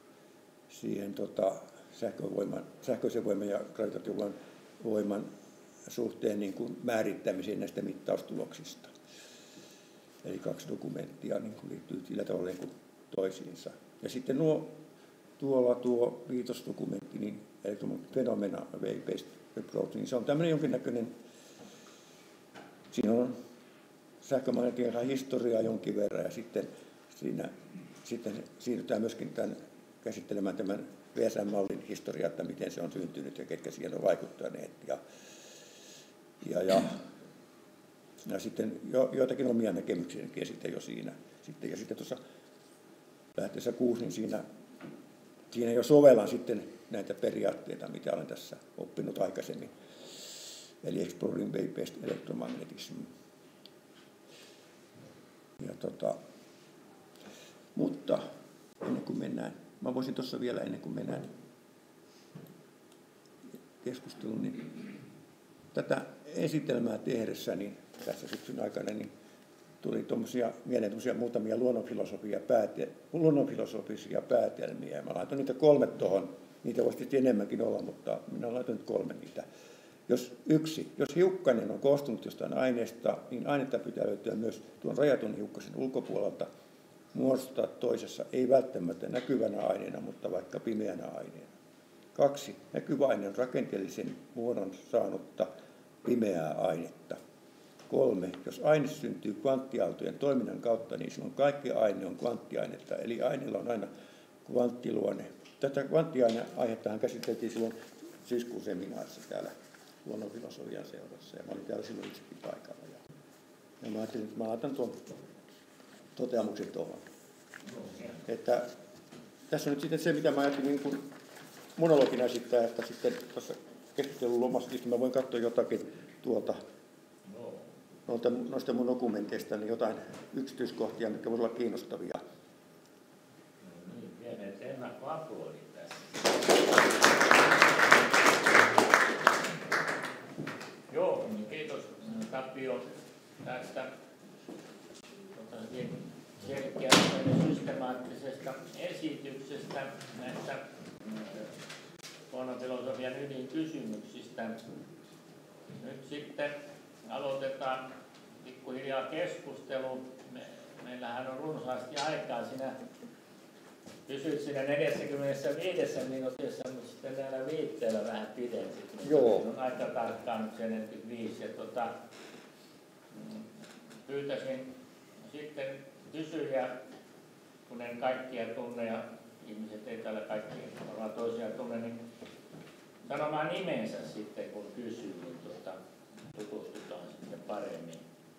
sähköisen voiman ja gravitaatiovoiman suhteen niin kuin määrittämiseen näistä mittaustuloksista. Eli 2 dokumenttia niin kuin liittyy sillä tavalla niin kuin toisiinsa. Ja sitten tuo 5. dokumentti, niin Phenomena Wave-Based Approach, niin se on tämmöinen jonkinnäköinen, siinä on sähkömagnetiikan historiaa jonkin verran, ja sitten siirrytään myöskin käsittelemään tämän VSM-mallin historiaa, että miten se on syntynyt ja ketkä siihen on vaikuttaneet. Ja Ja sitten joitakin omia näkemyksiäkin sitten jo siinä. Ja sitten tuossa lähteessä 6, niin siinä jo sovellan sitten näitä periaatteita, mitä olen tässä oppinut aikaisemmin. Eli Exploring Wave-Based Electromagnetism. Mutta ennen kuin mennään, mä voisin tuossa vielä ennen kuin mennään keskusteluun, niin tätä esitelmää tehdessä, niin tässä syksyn aikana niin tuli mielentuisia muutamia luonnonfilosofisia päätelmiä. Mä laitoin niitä 3 tuohon. Niitä voisi tietysti enemmänkin olla, mutta minä laitoin nyt 3 niitä. Jos hiukkanen on koostunut jostain aineesta, niin ainetta pitää löytyä myös tuon rajatun hiukkasen ulkopuolelta, muodostaa toisessa ei välttämättä näkyvänä aineena, mutta vaikka pimeänä aineena. 2. Näkyvä aine on rakenteellisen muodon saanutta pimeää ainetta. 3. Jos aine syntyy kvanttiaaltojen toiminnan kautta, niin silloin kaikki aine on kvanttiainetta, eli aineella on aina kvanttiluonne. Tätä kvanttiaine-aihettahan käsiteltiin silloin syyskuun seminaarissa täällä luonnonfilosofian seurassa, ja mä olin täällä silloin itsekin paikalla. Ja mä ajattelin, että mä laitan tuon toteamuksen tuohon. Että tässä on nyt sitten se, mitä mä ajattelin niin kuin monologina esittää, että sitten tuossa keskustelun lomassa mä voin katsoa jotakin tuolta noista mun dokumenteista, niin jotain yksityiskohtia, mitkä voisivat olla kiinnostavia. No niin, pienet ennakkoaplodit tässä. Joo, niin kiitos Tapio tästä selkeästä ja systemaattisesta esityksestä näistä luonnonfilosofian ydinkysymyksistä. Nyt sitten aloitetaan pikkuhiljaa keskustelu. Meillähän on runsaasti aikaa. Sinä pysyt siinä 45 minuutissa, mutta sitten täällä viitteellä vähän pidensit. Joo. On aika tarkkaan nyt se 45. Pyytäisin sitten kysyjä, kun en kaikkia tunne ja ihmiset ei täällä kaikki varmaan toisiaan tunne, niin sanomaan nimensä sitten kun kysyy, niin tutustutaan sitten paremmin.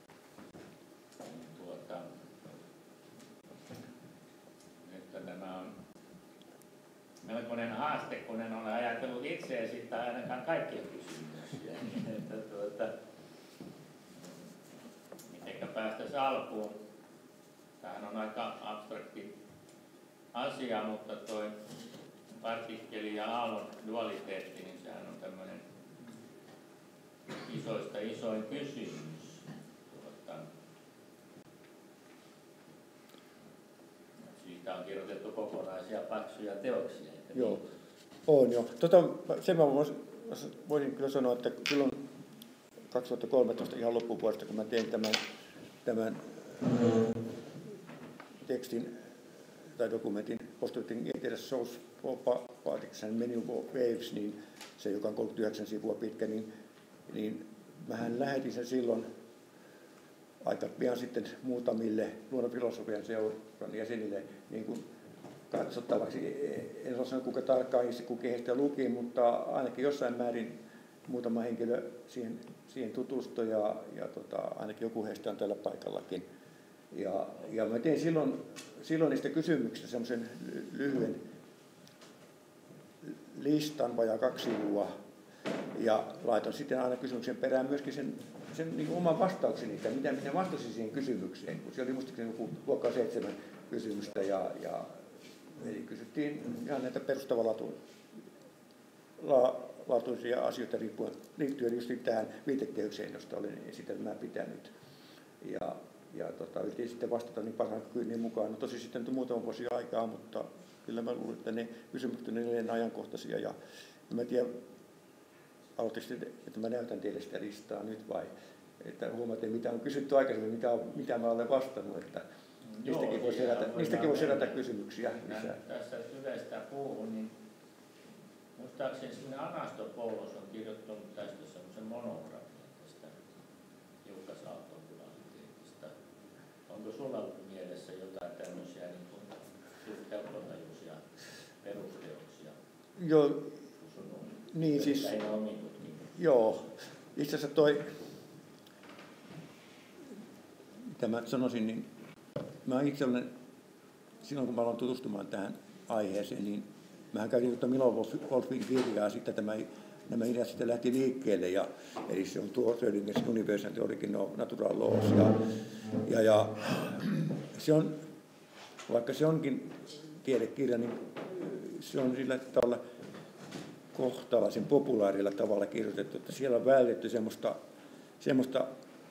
Että tämä on melkoinen haaste, kun en ole ajatellut itse esittää ainakaan kaikkia kysymyksiä. Että, mitenkä päästäisiin alkuun. Tämähän on aika abstrakti asia, mutta tuo partikkeli ja aallon dualiteetti, niin sehän on tämmöinen isoista isoin kysymys. Siitä on kirjoitettu kokonaisia paksuja teoksia. Joo, on jo. Sen mä voisin kyllä sanoa, että silloin 2013 ihan loppuvuodesta, kun mä tein tämän tekstin tai dokumentin Postulating Ether Source for Particles and Many Waves, niin se, joka on 39 sivua pitkä, niin mähän lähetin sen silloin aika pian sitten muutamille luonnonfilosofian seuran jäsenille niin kuin katsottavaksi. En ole sanonut, kuinka tarkkaan kuka heistä luki, mutta ainakin jossain määrin muutama henkilö siihen tutustui ja ainakin joku heistä on tällä paikallakin. Ja mä tein silloin niistä kysymyksistä semmoisen lyhyen listan, vajaa 2 sivua, ja laitan sitten aina kysymyksen perään myöskin sen niin kuin oman vastaukseni, että mitä minä vastasin siihen kysymykseen, kun siellä oli mustakin joku luokkaa 7 kysymystä, eli kysyttiin ihan näitä perustavanlaatuisia asioita liittyen just tähän viitekehykseen, josta olen esitelmää pitänyt. Yritin sitten vastata niin parhaan kykyyn mukaan. No tosi sitten muutama vuosi aikaa, mutta kyllä mä luulen, että ne kysymykset on edelleen ajankohtaisia. Ja mä en tiedä, aloitin sitten, että mä näytän teille sitä listaa nyt vai, että huomaatte, mitä on kysytty aikaisemmin, mitä mä olen vastannut, että niistäkin voisi herätä kysymyksiä lisää. Tässä syvestä puuhun, niin muistaakseni semmoinen Anastopoulos on kirjoittanut tästä semmoisen monografian tästä hiukkasaaltodualiteetista. Onko sulla mielessä jotain tämmöisiä niin kuin helppotajuisia perusteoksia? Joo, niin siis, joo, itse asiassa mitä mä sanoisin, niin mä itse olen, silloin kun mä aloin tutustumaan tähän aiheeseen, niin mähän käytin Milo Wolfin kirjaa, sitten nämä ideat sitten lähti liikkeelle, eli se on tuo Schrödinger's Universe and the Origin of Natural Laws, ja se on, vaikka se onkin tiedekirja, niin se on sillä tavalla kohtalaisen populaarilla tavalla kirjoitettu, että siellä on vältetty semmoista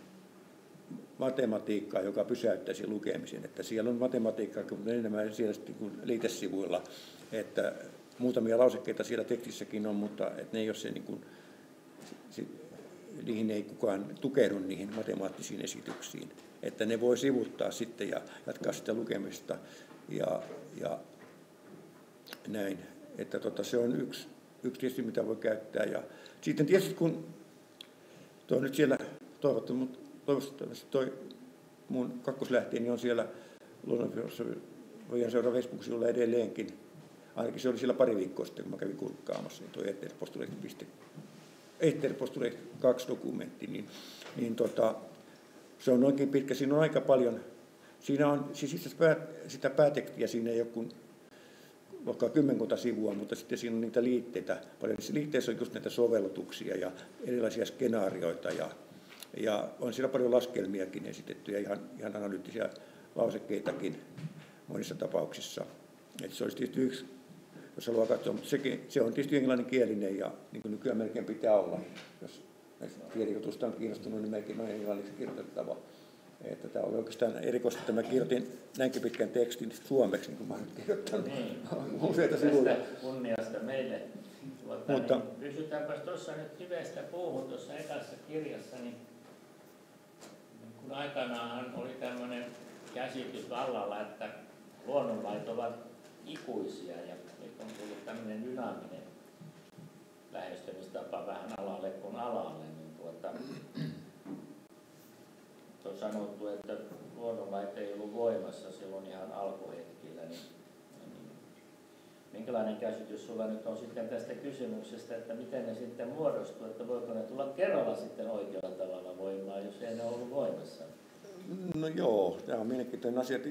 matematiikkaa, joka pysäyttäisi lukemisen. Että siellä on matematiikkaa, mutta enemmän siellä kuin liitesivuilla, että muutamia lausekkeita siellä tekstissäkin on, mutta että ne ei ole se, niin kuin, niihin ei kukaan tukeudu niihin matemaattisiin esityksiin. Että ne voi sivuttaa sitten ja jatkaa sitä lukemista ja näin. Että se on yksi tietysti, mitä voi käyttää. Ja sitten tietysti kun tuo nyt siellä toivottavasti toi mun kakkoslähteeni on siellä Luonnonfilosofian seuran Facebook-sivulla edelleenkin. Ainakin se oli siellä pari viikkoa sitten, kun mä kävin kurkkaamassa, niin tuo Etherpostulate 2 dokumentti, niin se on oikein pitkä. Siinä on aika paljon, siinä on siis sitä päätekstiä, siinä ei ole kuin vaikka 10 sivua, mutta sitten siinä on niitä liitteitä paljon. Niissä liitteissä on just näitä sovellutuksia ja erilaisia skenaarioita ja on siellä paljon laskelmiakin esitetty ja ihan analyyttisiä lausekkeitakin monissa tapauksissa. Että se olisi tietysti yksi, jos haluaa katsoa, mutta se on tietysti englanninkielinen ja niin kuin nykyään melkein pitää olla. Jos kielijutusta on kiinnostunut, niin melkein on englanniksi kirjoitettava. Että tämä oli oikeastaan erikoista, että mä kirjoitin näinkin pitkän tekstin suomeksi, niin kuin mä olen kirjoittanut useita sivuja. Kunniasta meille. Mutta niin, pysytäänpäs tuossa nyt kivestä puuhun tuossa ekassa kirjassa, niin kun aikanaan oli tämmöinen käsitys vallalla, että luonnonlait ovat ikuisia ja nyt on tullut tämmöinen dynaaminen lähestymistapa vähän alalle kuin alalle, niin on sanottu, että luonnonlait ei ollut voimassa silloin ihan alkuhetkillä, niin minkälainen käsitys sulla nyt on sitten tästä kysymyksestä, että miten ne sitten muodostuu, että voiko ne tulla kerralla sitten oikealla tavalla voimaan, jos ei ne ollut voimassa? No joo, tämä on mielenkiintoinen asia.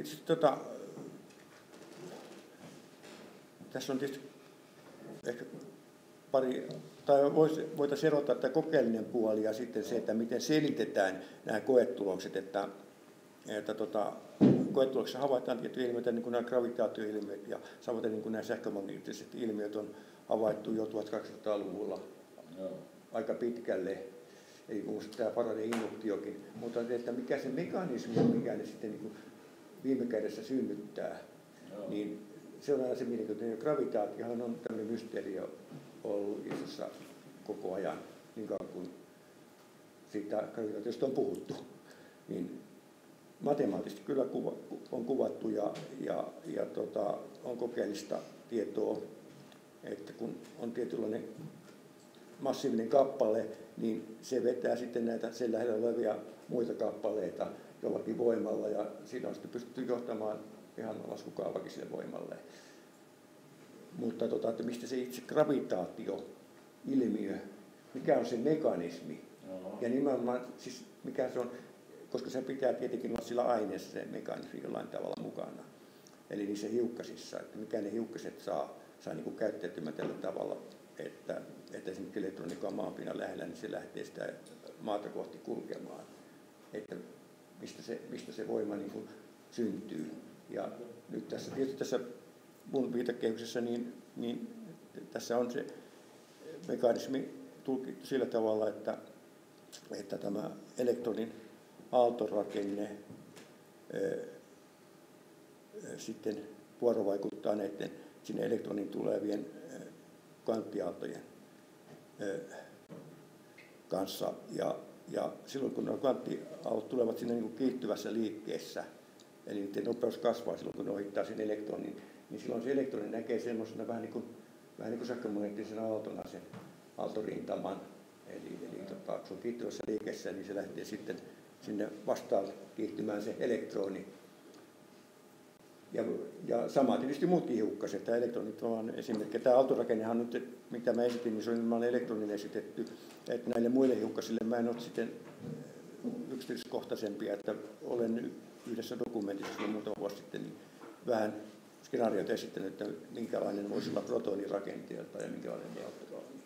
Tässä on tietysti ehkä voitaisiin erottaa tämä kokeellinen puoli ja sitten se, että miten selitetään nämä koetulokset, että koetuloksessa havaitaan tiettyjä ilmiöitä, niin kuin nämä gravitaatioilmiöt ja samoin niin kuin nämä sähkömagneettiset ilmiöt on havaittu jo 1200-luvulla aika pitkälle, ei muista tämä Faradayn induktiokin, mutta että mikä se mekanismi on, mikä ne sitten niin kuin viime kädessä synnyttää, niin se on aina se mielenkiintoinen. Gravitaatiohan on tämmöinen mysteeri ollut itse koko ajan, niin kauan kuin siitä gravitaatiosta on puhuttu. Niin matemaattisesti kyllä on kuvattu ja on kokeellista tietoa, että kun on tietynlainen massiivinen kappale, niin se vetää sitten näitä sen lähellä olevia muita kappaleita jollakin voimalla ja siinä on sitten pystytty johtamaan ihan laskukaavakin sille voimalle. Mutta että mistä se itse gravitaatio-ilmiö, mikä on se mekanismi ja nimenomaan siis mikä se on, koska se pitää tietenkin olla sillä aineessa se mekanismi jollain tavalla mukana. Eli niissä hiukkasissa, että mikä ne hiukkaset saa niin kuin käyttäytymään tällä tavalla, että esimerkiksi elektroniikka on maanpinnan lähellä, niin se lähtee sitä maata kohti kulkemaan. Että mistä se voima niin kuin syntyy. Ja nyt tässä mun viitekehyksessä, niin tässä on se mekanismi tulkittu sillä tavalla, että tämä elektronin aaltorakenne sitten vuorovaikuttaa näiden sinne elektronin tulevien kvanttiaaltojen kanssa. Ja silloin kun nuo kvanttiaallot tulevat sinne niin kuin kiihtyvässä liikkeessä, eli niiden nopeus kasvaa silloin kun ne ohittaa sen elektronin, niin silloin se elektroni näkee semmoisena vähän niin kuin sähkömagneettisena aaltona sen aaltorintaman. Eli kun se on kiihtyvässä liikkeessä, niin se lähtee sitten sinne vastaan kiihtymään se elektroni. Ja sama tietysti muutkin hiukkaset. Tämä elektronit on esimerkki. Tämä aaltorakennehan nyt, mitä mä esitin, niin se on ilman elektronin esitetty. Että näille muille hiukkasille mä en ole sitten yksityiskohtaisempia, että olen yhdessä dokumentissa muutama vuosi sitten niin vähän skenaarioita esittänyt, että minkälainen voisi olla protonirakenteelta ja minkälainen neutroni.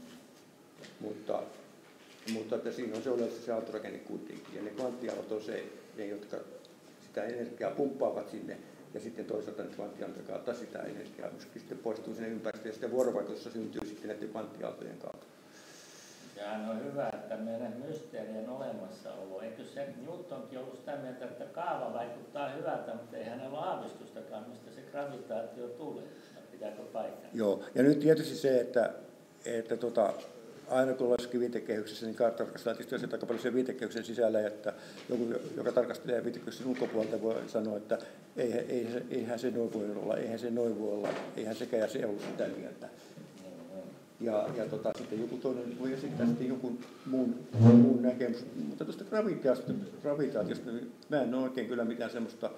Mutta että siinä on se oleellisesti se aaltorakenne kuitenkin, ja ne kvanttiaallot on ne, jotka sitä energiaa pumppaavat sinne, ja sitten toisaalta ne kvanttiaallot kautta sitä energiaa myöskin sitten poistuu sinne ympäristöön, ja sitä vuorovaikutusta syntyy sitten näiden kvanttiaaltojen kautta. Sehän on hyvä, että meidän mysteerien olemassaolo. Eikö se Newtonkin ollut sitä mieltä, että kaava vaikuttaa hyvältä, mutta ei hänellä ole aavistustakaan, mistä se gravitaatio tulee. Pitääkö paikkaa? Joo, ja nyt tietysti se, että aina kun ollaan viitekehyksessä, niin tarkastetaan tietysti aika paljon sen viitekehyksen sisällä, että joku, joka tarkastelee viitekehyksen ulkopuolelta, voi sanoa, että eihän se noin voi olla, eihän sekä ja se ollut sitä mieltä. Ja sitten joku toinen voi esittää sitten joku muun näkemys. Mutta tuosta gravitaatiosta niin mä en ole oikein kyllä mitään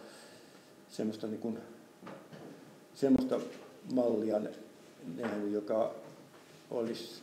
semmoista mallia nähnyt, joka olisi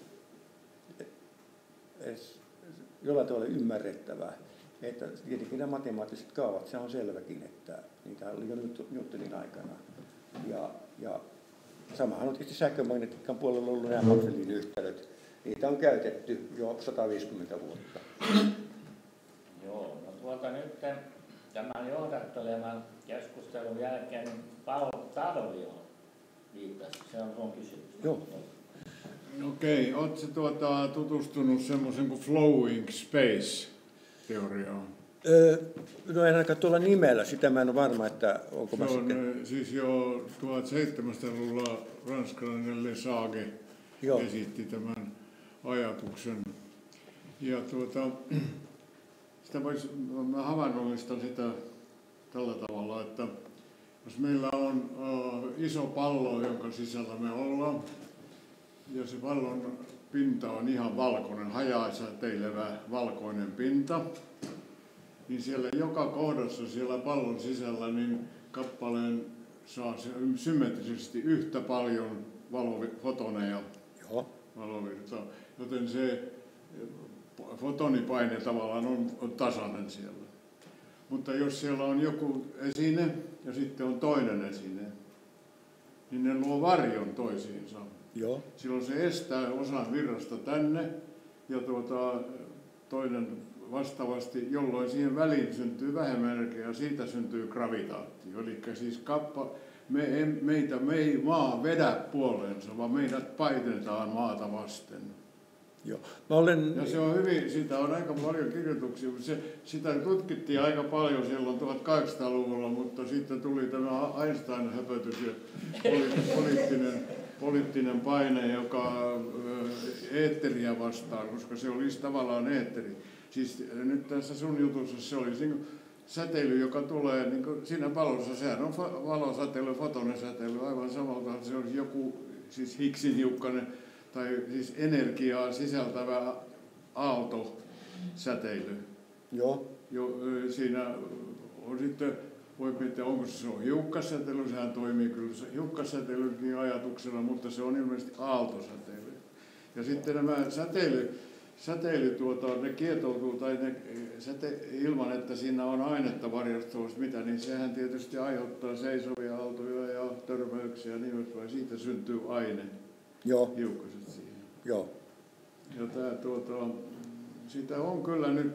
jollain tavalla ymmärrettävää. Että tietenkin nämä matemaattiset kaavat, se on selväkin, että niitä oli jo Newtonin aikana. Ja samahan on tietysti sähkömagnetiikan puolella ollut nämä Maxwellin yhtälöt. Niitä on käytetty jo 150 vuotta. Joo, no nyt tämän johdatteleman keskustelun jälkeen niin Paul Talvio viittasi. Se on sun kysymys. Joo. Okei, oletko tutustunut semmoisen kuin flowing space-teoriaan? No en ainakaan tuolla nimellä, sitä mä en ole varma, että onko mä sitten... Siis jo 1700-luvulla ranskalainen Lesage esitti tämän ajatuksen. Ja mä havainnollistan sitä tällä tavalla, että jos meillä on iso pallo, jonka sisällä me ollaan, ja se pallon pinta on ihan valkoinen, hajasäteilevä valkoinen pinta, niin siellä joka kohdassa siellä pallon sisällä niin kappaleen saa symmetrisesti yhtä paljon fotoneja, valovirtaa, joten se fotonipaine tavallaan on tasainen siellä. Mutta jos siellä on joku esine ja sitten on toinen esine, niin ne luo varjon toisiinsa. Joo. Silloin se estää osan virrasta tänne ja toinen vastaavasti, jolloin siihen väliin syntyy vähemmän energiaa ja siitä syntyy gravitaatio. Eli siis meitä ei maa vedä puoleensa, vaan meidät painetaan maata vasten. Joo. Ja se on hyvin, siitä on aika paljon kirjoituksia. Sitä tutkittiin aika paljon silloin 1800-luvulla, mutta sitten tuli tämä Einstein-höpötys ja poliittinen paine, joka eetteriä vastaan, koska se olisi tavallaan eetteri. Siis nyt tässä sun jutussa se olisi niin säteily, joka tulee niin siinä pallossa. Sehän on valosäteily, fotonesäteily, aivan samalta. Se olisi joku siis Higgsin hiukkanen tai siis energiaa sisältävä aaltosäteily. Joo. Siinä on sitten, voi miettiä, onko se on hiukkassäteily, sehän toimii kyllä hiukkassäteilynkin ajatuksena, mutta se on ilmeisesti aaltosäteily. Ja sitten nämä säteily ne kietoutuu tai ilman, että siinä on ainetta varjostavasti mitä, niin sehän tietysti aiheuttaa seisovia aaltoja ja törmäyksiä ja niin edespäin. Siitä syntyy aine. Joo. Hiukkaset siihen. Joo. Ja sitä on kyllä nyt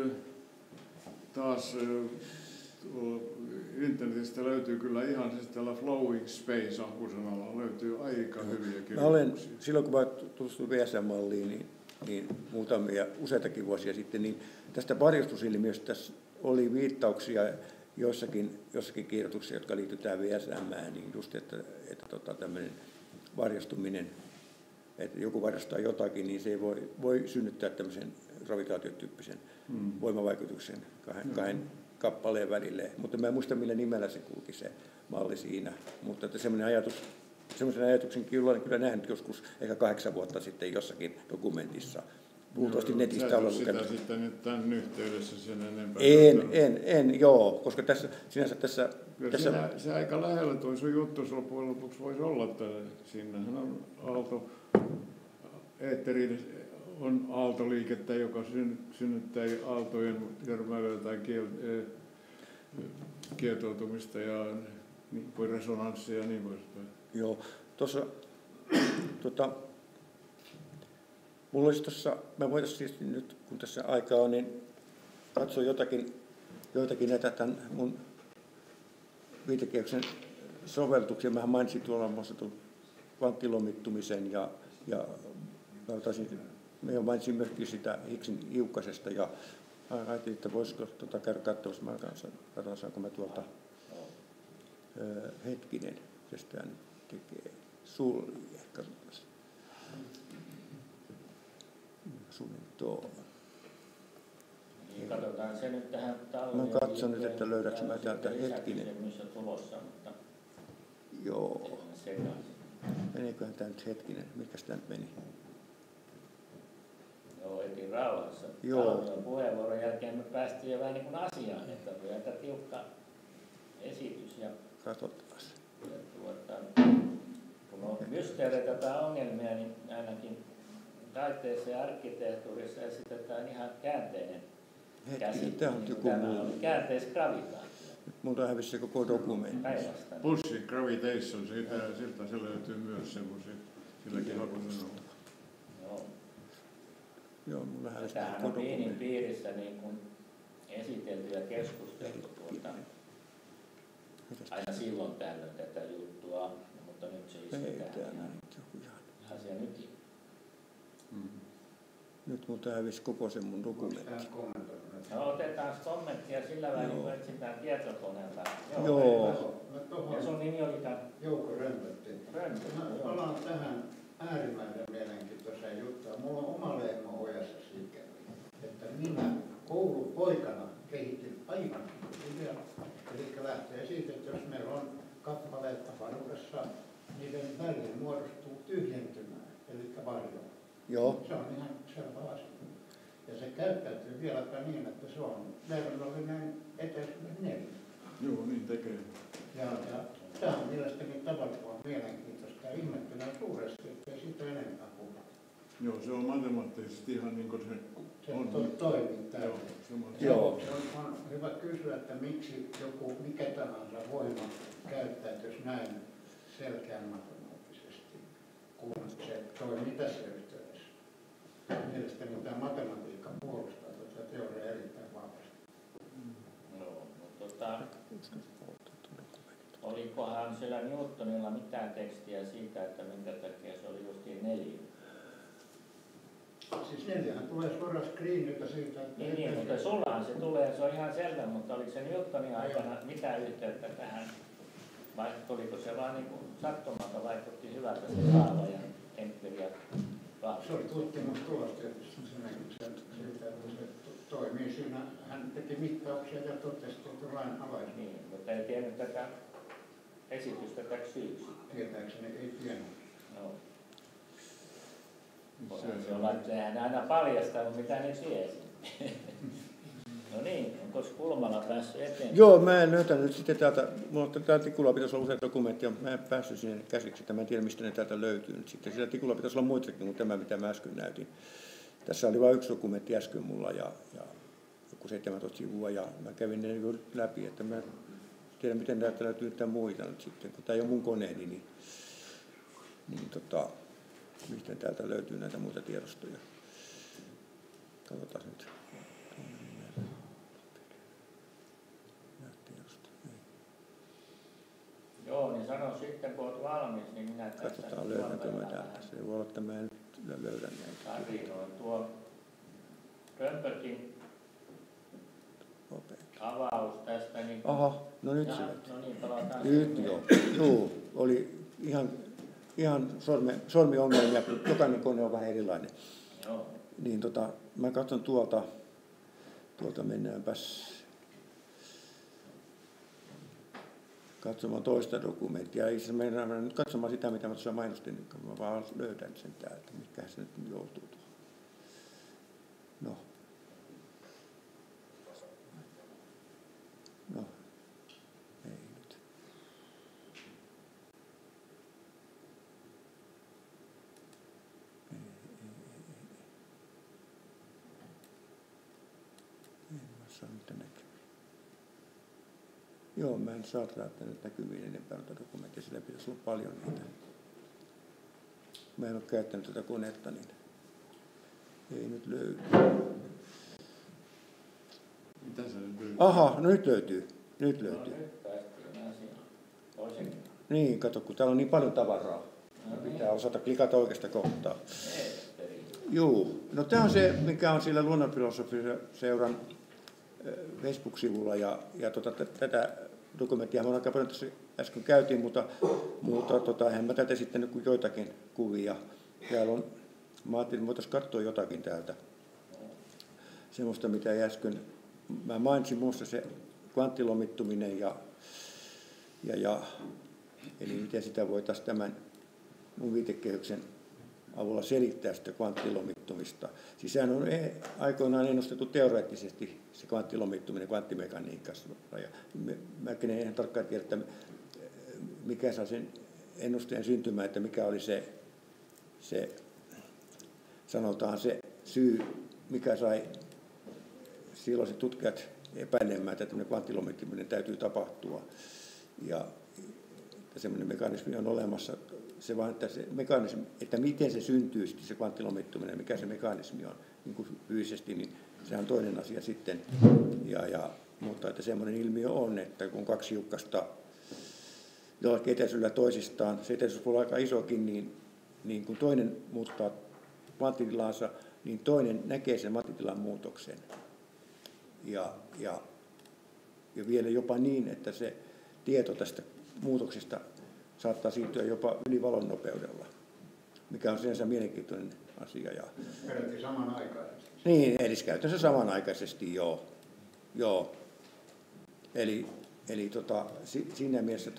taas internetistä löytyy kyllä ihan siis tällä flowing space -hakusanalla löytyy aika hyviä kirjoituksia. Silloin kun mä tutustuin VSM-malliin, niin useitakin vuosia sitten, niin tästä varjostusilmiöstä tässä oli viittauksia jossakin kirjoituksissa, jotka liittyy tähän VSM:ään, niin just, että tämmöinen varjostuminen, että joku varjostaa jotakin, niin se voi synnyttää tämmöisen gravitaatiotyyppisen voimavaikutuksen kahden kappaleen välille. Mutta mä en muista, millä nimellä se kulki se malli siinä. Mutta että semmoisen ajatuksenkin kyllä nähnyt joskus ehkä 8 vuotta sitten jossakin dokumentissa. Luultavasti netistä olen lukenut. Sitä sitten nyt tämän yhteydessä sen enempää? Joo, koska sinänsä tässä... Se aika lähellä toi sun juttu loppujen lopuksi voisi olla, että siinähän on aalto, eetterin on aaltoliikettä, joka synnyttää aaltojen törmäilyä tai kietoutumista ja niin kuin resonanssia ja niin poispäin. Joo, mulla olisi tuossa, mä voitaisiin siis nyt, kun tässä aikaa on, niin katsoa joitakin näitä tämän mun viitekehyksen soveltuksia. Mähän mainitsin tuolla muassa tuon vankkilomittumisen ja mä mainitsin myöskin sitä Higgsin hiukkasesta ja ajattelin, että voisiko käydä katsomassa. Mä katson, saanko mä tuolta hetkinen, se sitä nyt tekee. Ehkä suunnilleen tuo. Niin, katsotaan se nyt tähän talliin. Mä katson nyt, että löydätkö mä täältä hetkinen. Tulossa, mutta joo. Meneeköhän tämä nyt hetkinen? Mikäs tämä nyt meni? Joo, etin rauhassa. Joo. Puheenvuoron jälkeen me päästiin jo vähän niin kuin asiaan, että oli aika tiukka esitys. Ja katsotaan. Kun on mysteereitä tai ongelmia, niin ainakin taiteessa ja arkkitehtuurissa esitetään ihan käänteinen käsite. Tämä on joku muu. Käänteisgravitaatio. Multa hävisi se koko dokumentti. Pulssi gravitation, siltä se löytyy myös semmoisia, silläkin hakusanoilla. Joo, mulla hävisi tämähän koko on Wienin dokumentti. piirissä niin kuin esitelty ja keskusteltu aina silloin tällöin tätä juttua, mutta nyt se isketään ihan asian ytiin. Nyt multa hävisi koko se mun dokumentti. No otetaan kommenttia sillä välin, kun etsitään tietokoneelta. Joo. Ja sun nimi olikaan? Jouko Römpötti. Mä palaan tähän äärimmäisen mielenkiintoiseen juttuun. Mulla on oma lehmä ojassa sikäli, että minä koulupoikana kehitin aivan ideaa. Eli lähtee siitä, että jos meillä on kappaleita avaruudessa, niiden väliin muodostuu tyhjentymään, eli varjo. Joo. Se on ihan selvä asia. Ja se käyttäytyy vieläpä niin, että se on verrannollinen etäisyys 4. Joo, niin tekee. Ja tämä on mielestäni tavattoman mielenkiintoista ja ihmettelen suuresti, ettei siitä enempää puhuta. Joo, se on matemaattisesti ihan niin kuin se on. Toimii täysin. Joo. Se on hyvä kysyä, että miksi joku mikä tahansa voima käyttäytyisi näin selkeän matemaattisesti, kun se toimii tässä yhteydessä. Mielestäni tämä matematiikka puolustaa tätä teoriaa erittäin vahvasti. Joo, mutta olikohan siellä Newtonilla mitään tekstiä siitä, että minkä takia se oli justiin 4? Siis 4 tulee suoraan screeniltä siitä, että... Niin, mutta sullahan se tulee, se on ihan selvä, mutta oliko se Newtonin aikana mitään yhteyttä tähän? Vai oliko se vaan niin kuin sattumalta vaikutti hyvältä se kaava ja empiria? Se oli tutkimustulos tietysti siitä, että se toimii siinä. Hän teki mittauksia ja totesi, että lain alaisuus. Niin, mutta ei tiennyt tätä esitystä täksi syyksi. Tietääkseni ei tiennyt. No. Se on, että eihän aina paljastanut, mitä ne tiesi. No niin, onko Kulmala päässyt eteenpäin? Joo, mä en löytänyt sitten täältä, mulla täältä tikulla pitäisi olla useita dokumentteja, mutta mä en päässyt sinne käsiksi, että mä en tiedä mistä ne täältä löytyy nyt sitten. Sillä tikulla pitäisi olla muitakin kuin tämä, mitä mä äsken näytin. Tässä oli vain yksi dokumentti äsken mulla ja joku 17 sivua ja mä kävin ne läpi, että mä tiedän miten täältä löytyy niitä muita nyt sitten, kun tämä ei ole mun koneeni, niin miten täältä löytyy näitä muita tiedostoja. Katsotaan nyt. Joo, niin sano sitten, kun olet valmis, niin minä tässä... Katsotaan löydänkö mä täältä. Se voi olla, että mä en löydä näitä. Tarinoin tuo Römpötin avaus tästä. Niin... Aha, no nyt se löytyy. No niin, palataan. Nyt joo. Joo, oli ihan sormiongelmia, kun jokainen kone on vähän erilainen. Joo. Niin mä katson tuolta mennäänpäs katsomaan toista dokumenttia. Itse asiassa mennään nyt katsomaan sitä, mitä mä tuossa mainostin, niin mä vaan löydän sen täältä, mitkä se nyt joutuu tuohon. No. Ei nyt. Joo, mä en saa täältä nyt näkyviin enempää noita dokumentteja, sillä pitäisi olla paljon niitä. Mä en ole käyttänyt tätä konetta, niin ei nyt löydy. Mitä se nyt löytyy? Aha, no nyt löytyy. Nyt No löytyy. nyt päästiin asiaan. Toisen. Niin, kato, kun täällä on niin paljon tavaraa. Pitää osata klikata oikeasta kohtaa. Juu, no tämä on se, mikä on siellä Luonnonfilosofiseuran Facebook-sivulla ja tätä dokumenttia me aika paljon tässä äsken käytiin, mutta en mä tätä esittänyt kuin joitakin kuvia. Täällä on, mä ajattelin, että voitaisiin katsoa jotakin täältä. Semmoista, mitä äsken, mä mainitsin muussa se kvanttilomittuminen eli miten sitä voitaisiin tämän mun viitekehyksen avulla selittää sitä kvanttilomittumista. Siis sehän on aikoinaan ennustettu teoreettisesti se kvanttilomittuminen kvanttimekaniikassa. Mä en ihan tarkkaan tiedä, että mikä saa sen ennusteen syntymään, että mikä oli se sanotaan se syy, mikä sai silloiset tutkijat epäilemään, että tämmöinen kvanttilomittuminen täytyy tapahtua. Ja semmoinen mekanismi on olemassa. Se vaan, että se mekanismi, että miten se syntyy se kvanttilomittuminen, mikä se mekanismi on niin kuin fyysisesti, niin se on toinen asia sitten. Mutta että semmoinen ilmiö on, että kun kaksi hiukkasta jollakin etäisyydellä toisistaan, se etäisyys voi olla aika isokin, niin kun toinen muuttaa kvanttitilansa, niin toinen näkee sen kvanttitilan muutoksen. Ja vielä jopa niin, että se tieto tästä muutoksesta saattaa siirtyä jopa yli valon nopeudella, mikä on sinänsä mielenkiintoinen asia. Peräti samanaikaisesti. Niin, eli käytännössä samanaikaisesti, joo. Eli siinä mielessä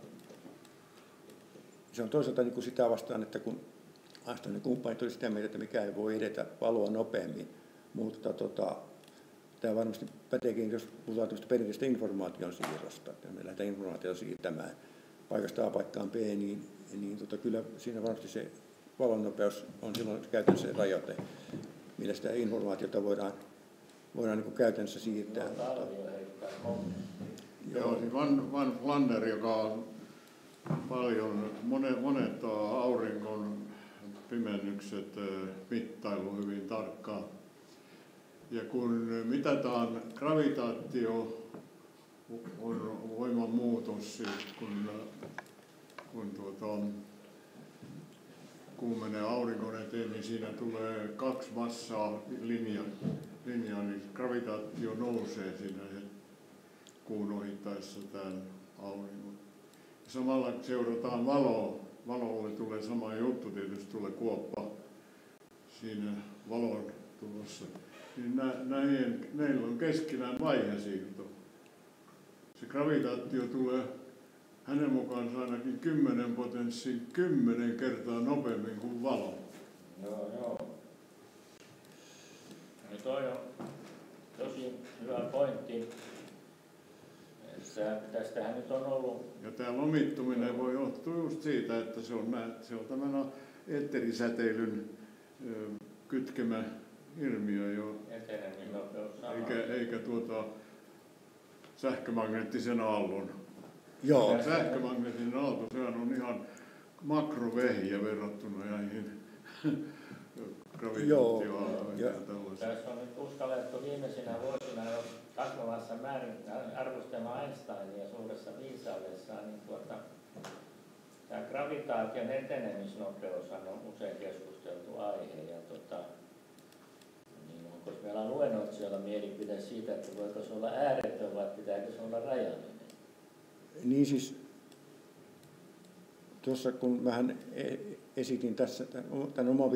se on toisaalta niin kuin sitä vastaan, että kun Einsteinin kumppanit oli sitä mieltä, että mikään ei voi edetä valoa nopeammin, mutta tämä varmasti päteekin, jos puhutaan perinteistä informaation siirrosta, että me lähdetään informaatiota siirtämään paikasta A paikkaan B, niin kyllä siinä varmasti se valonnopeus on silloin käytännössä se rajoite, millä sitä informaatiota voidaan niin kuin käytännössä siirtää. Joo, niin Van Flander, joka on paljon, monet auringon pimennykset mittailu hyvin tarkkaan. Ja kun mitataan gravitaatio on voiman muutos, siis kun kuu menee auringon eteen, niin siinä tulee kaksi massaa linjaa, niin gravitaatio nousee siinä kuun ohittaessa tämän auringon. Samalla seurataan valoa. Valolle tulee sama juttu, tietysti tulee kuoppa siinä valon tulossa. Niin näillä on keskinään vaihesiirto. Se gravitaatio tulee hänen mukaansa ainakin 10 potenssiin 10 kertaa nopeammin kuin valo. Joo. No toi on tosi hyvä pointti. Tästähän nyt on ollut. Ja tämä lomittuminen voi johtua just siitä, että se on tämmöinen eetterisäteilyn kytkemä ilmiö jo. Eikä sähkömagneettisen aallon. Joo. Sähkömagneettinen aalto, sehän on ihan makrovehjä verrattuna näihin gravitaatioaaltoihin ja tällaisiin. Tässä on nyt uskallettu viimeisinä vuosina jo kasvavassa määrin arvostella Einsteinia suuressa viisaudessaan, niin tämä gravitaation etenemisnopeus on usein keskusteltu aihe. Ja niin onko meillä luennoitsijoilla mielipide siitä, että voiko se olla ääretön vai pitääkö se olla rajallinen? Niin siis, tuossa kun vähän esitin tässä tämän oman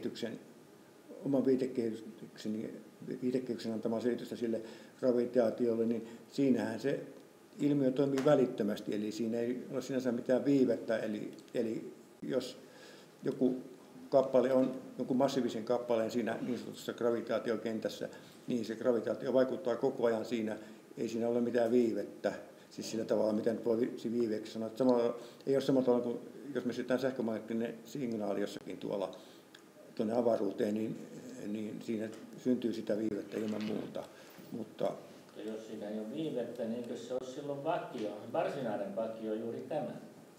viitekehyksen antamaa selitystä sille gravitaatiolle, niin siinähän se ilmiö toimii välittömästi, eli siinä ei ole sinänsä mitään viivettä, eli jos joku kappale on jonkun massiivisen kappaleen siinä niin sanotussa gravitaatiokentässä, niin se gravitaatio vaikuttaa koko ajan siinä, ei siinä ole mitään viivettä. Siis sillä tavalla, miten nyt voi viiveeksi sanoa. Ei ole samalla tavalla kuin jos me syötään sähkömagneettinen signaali jossakin tuonne avaruuteen, niin siinä syntyy sitä viivettä ilman muuta. Mutta Mutta jos siinä ei ole viivettä, niin eikö se ole silloin vakio? Varsinainen vakio on juuri tämä.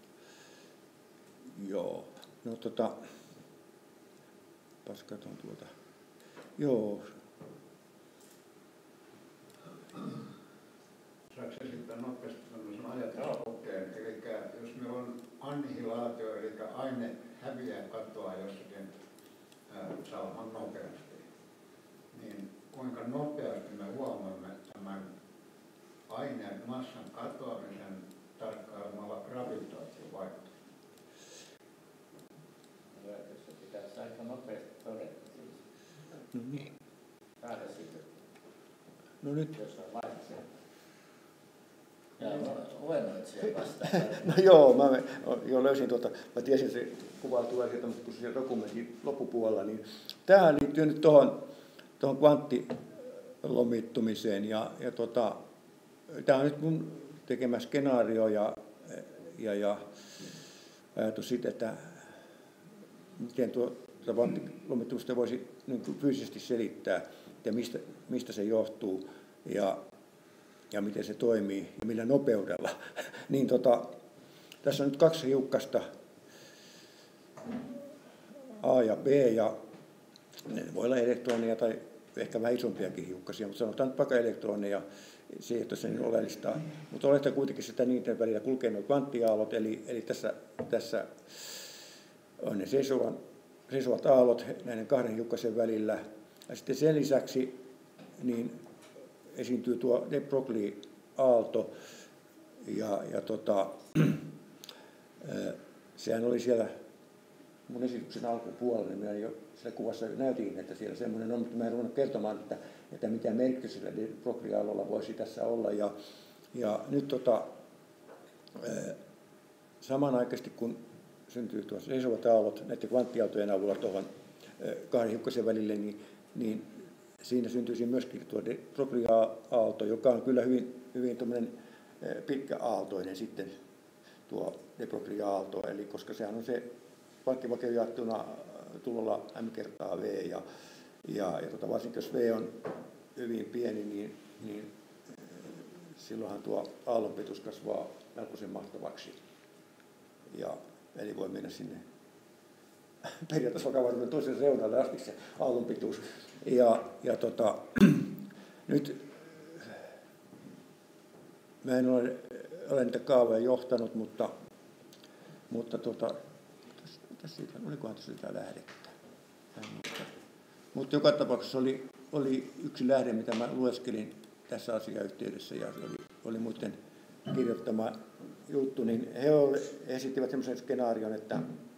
Joo. No paskaton tuota. Joo. Saanko se sitten nopeasti tämmöisen ajatuskokeen? Eli jos meillä on annihilaatio, eli aine häviää katoaa jossakin salman nopeasti, niin kuinka nopeasti me huomaamme tämän aineen massan katoamisen tarkkailemalla gravitaatiovaikutusta? Se pitäisi aika nopeasti todeta. No niin. Saada sitten, No nyt. jos on laitse. Ja luennoitsija vastaan. No joo, mä jo löysin mä tiesin se kuva tulee sieltä, mutta kun se dokumentin loppupuolella, niin tämähän liittyy nyt tuohon kvanttilomittumiseen ja tämä on nyt mun tekemä skenaario ja ajatus siitä, että miten kvanttilomittumista voisi niin fyysisesti selittää ja mistä se johtuu ja miten se toimii ja millä nopeudella. Niin tässä on nyt kaksi hiukkasta, A ja B, ja ne voi olla elektroneja tai ehkä vähän isompiakin hiukkasia, mutta sanotaan nyt vaikka elektroneja, se ei ole sen oleellista. Mutta olette kuitenkin sitä niiden välillä kulkee nuo kvanttiaallot, eli tässä on ne seisovat aallot näiden kahden hiukkasen välillä. Ja sitten sen lisäksi niin esiintyy tuo de Broglie-aalto, ja sehän oli siellä mun esityksen alkupuolella, niin minä jo siellä kuvassa näytin, että siellä semmoinen on, mutta mä en ruvennut kertomaan, että mitä merkitystä de Broglie-aallolla voisi tässä olla, ja nyt samanaikaisesti kun syntyy tuossa seisovat aallot näiden kvanttiaaltojen avulla tuohon kahden hiukkasen välille, niin siinä syntyisi myöskin tuo de Broglie-aalto, joka on kyllä hyvin pitkäaaltoinen sitten tuo de Broglie-aalto, eli koska sehän on se kvanttivakio jaettuna tulolla m kertaa v, ja varsinkin jos v on hyvin pieni, niin silloinhan tuo aallonpituus kasvaa melkoisen mahtavaksi, eli voi mennä sinne periaatteessa vakavuuden toisen reunalle asti se aallonpituus. Nyt mä en ole niitä kaavoja johtanut, mutta olikohan tässä jotain lähdettä? Mutta joka tapauksessa oli yksi lähde, mitä mä lueskelin tässä asiayhteydessä, ja se oli muiden kirjoittama juttu, niin he esittivät sellaisen skenaarion, että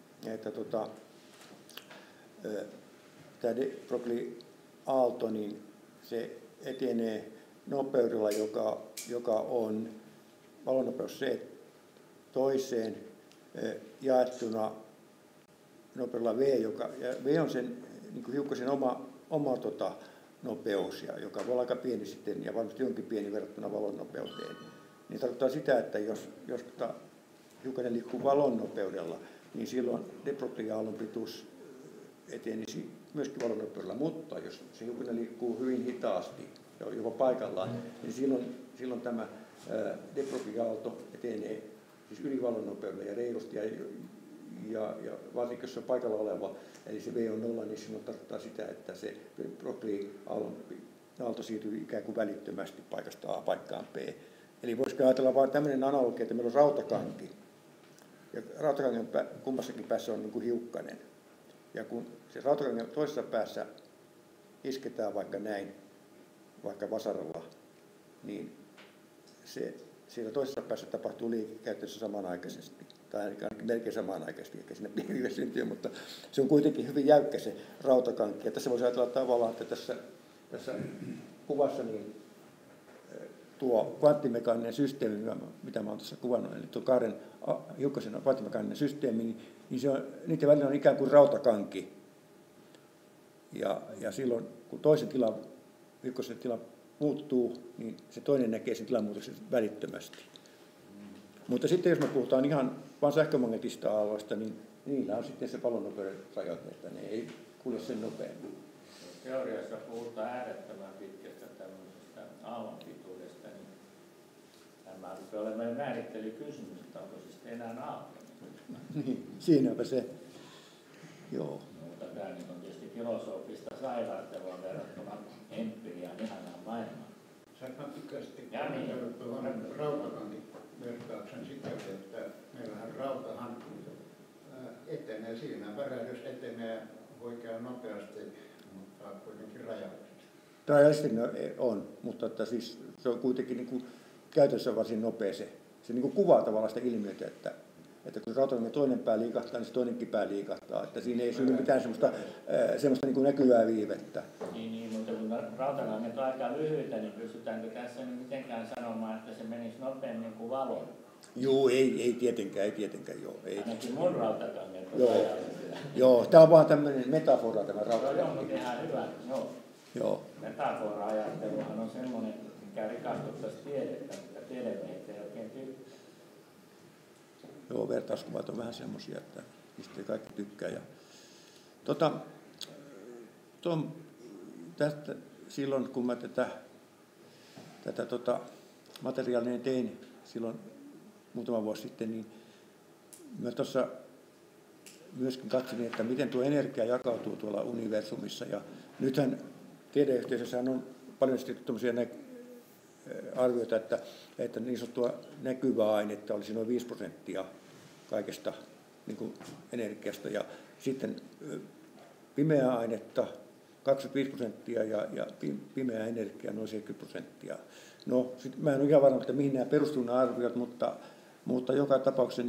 tämä de Broglie-aalto, niin se etenee nopeudella, joka on valonnopeus c toiseen jaettuna nopeudella v, ja v on sen niin kuin hiukkasen oma nopeus, joka voi olla aika pieni sitten, ja varmasti jonkin pieni verrattuna valon nopeuteen. Niin tarkoittaa sitä, että jos hiukkanen liikkuu valon nopeudella, niin silloin de Broglie-aallon pituus etenisi myöskin valon nopeudella, mutta jos se hiukkanen liikkuu hyvin hitaasti, jopa paikallaan, niin silloin tämä de Broglie-aalto etenee siis yli valon nopeudella ja reilusti, ja varsinkin jos se on paikalla oleva, eli se V on 0, niin silloin tarkoittaa sitä, että se de Broglie-aalto siirtyy ikään kuin välittömästi paikasta A paikkaan B. Eli voisiko ajatella vain tämmöinen analogia, että meillä on rautakanki, ja rautakangen kummassakin päässä on niin kuin hiukkanen. Ja kun se rautakangen toisessa päässä isketään vaikka näin, vaikka vasaralla, niin se siellä toisessa päässä tapahtuu liikekäytössä samanaikaisesti, tai ainakin melkein samanaikaisesti, eikä siinä pieni syntyy, mutta se on kuitenkin hyvin jäykkä se rautakanki. Ja tässä voisi ajatella tavallaan, että tässä kuvassa niin tuo kvanttimekaaninen systeemi, mitä mä olen tässä kuvannut, eli tuo kahden hiukkasen kvanttimekaaninen systeemi, niin se on, niiden välillä on ikään kuin rautakanki. Ja silloin, kun toisen tilan, hiukkasen tila muuttuu, niin se toinen näkee sen tilanmuutoksen välittömästi. Mutta sitten jos me puhutaan ihan vain sähkömagneettista aalloista, niin niillä on sitten se valonnopeuden rajoite, että ne ei kulje sen nopeammin. Teoriassa puhutaan äärettömän pitkästä tämmöisestä tästä aallon pituudesta, niin tämä rupeaa olemaan määrittelykysymys, että onko se sitten enää aalto. Niin, siinäpä se. Joo. Mutta tämä nyt on tietysti filosofista sairaattelua verrattuna empiriaan ihanaan maailmaan. Sä tykkäsit niin. tuohon rautakankin vertauksen sikäli, että meillähän rautahan etenee siinä. Värähdys etenee oikein nopeasti, mutta kuitenkin rajallisesti. Rajallisesti on, mutta että siis se on kuitenkin niin kuin käytössä varsin nopea se. Se niin kuin kuvaa tavallaan sitä ilmiötä, että kun rautakangen toinen pää liikahtaa, niin se toinenkin pää liikahtaa. Että siinä ei synny mitään semmoista niin kuin näkyvää viivettä. Niin, mutta kun rautakanget on aika lyhyitä, niin pystytäänkö tässä nyt mitenkään sanomaan, että se menisi nopeammin kuin valo? Joo, ei tietenkään, joo. Ei. Ainakin mun rautakanget on rajallisia. Joo, tämä on vaan tämmöinen metafora tämä rautakanki. Joo, mutta ihan hyvä. Joo. Metafora-ajatteluhan on semmoinen, mikä rikastuttaisi tiedettä, mutta tiedemiehet ei oikein tykkää. Joo, vertauskuvat on vähän semmoisia, että mistä ei kaikki tykkää. Ja, tästä, silloin kun mä tätä materiaalia tein silloin muutama vuosi sitten, niin mä tuossa myöskin katselin, että miten tuo energia jakautuu tuolla universumissa. Ja nythän tiedeyhteisössä on paljon tämmöisiä arvioita, että niin sanottua näkyvää ainetta olisi noin 5% kaikesta niin kuin energiasta, ja sitten pimeää ainetta 25% ja pimeää energiaa noin 70%. No, mä en ole ihan varma, että mihin nämä perustuvat nämä arviot, mutta joka tapauksessa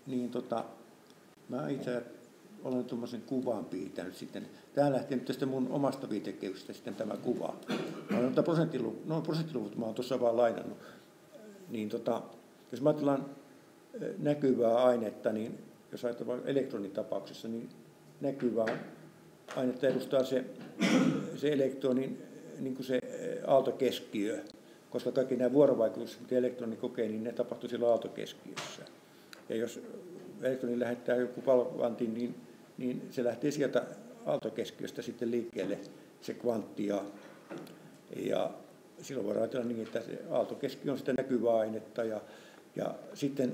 mä itse olen tuommoisen kuvan piirtänyt sitten. Tämä lähtee nyt tästä mun omasta viitekehyksestä sitten tämä kuva. Prosenttiluvut mä oon tuossa vaan lainannut. Niin jos mä ajatellaan näkyvää ainetta, niin jos ajatellaan elektronin tapauksessa, niin näkyvää ainetta edustaa se elektronin niin kuin se aaltokeskiö, koska kaikki nämä vuorovaikutukset, mitä elektroni kokee, niin ne tapahtuu siellä aaltokeskiössä. Ja jos elektroni lähettää joku palokantin, niin se lähtee sieltä aaltokeskiöstä sitten liikkeelle se kvantti, ja silloin voidaan ajatella niin, että se aaltokeskiö on sitä näkyvää ainetta, ja sitten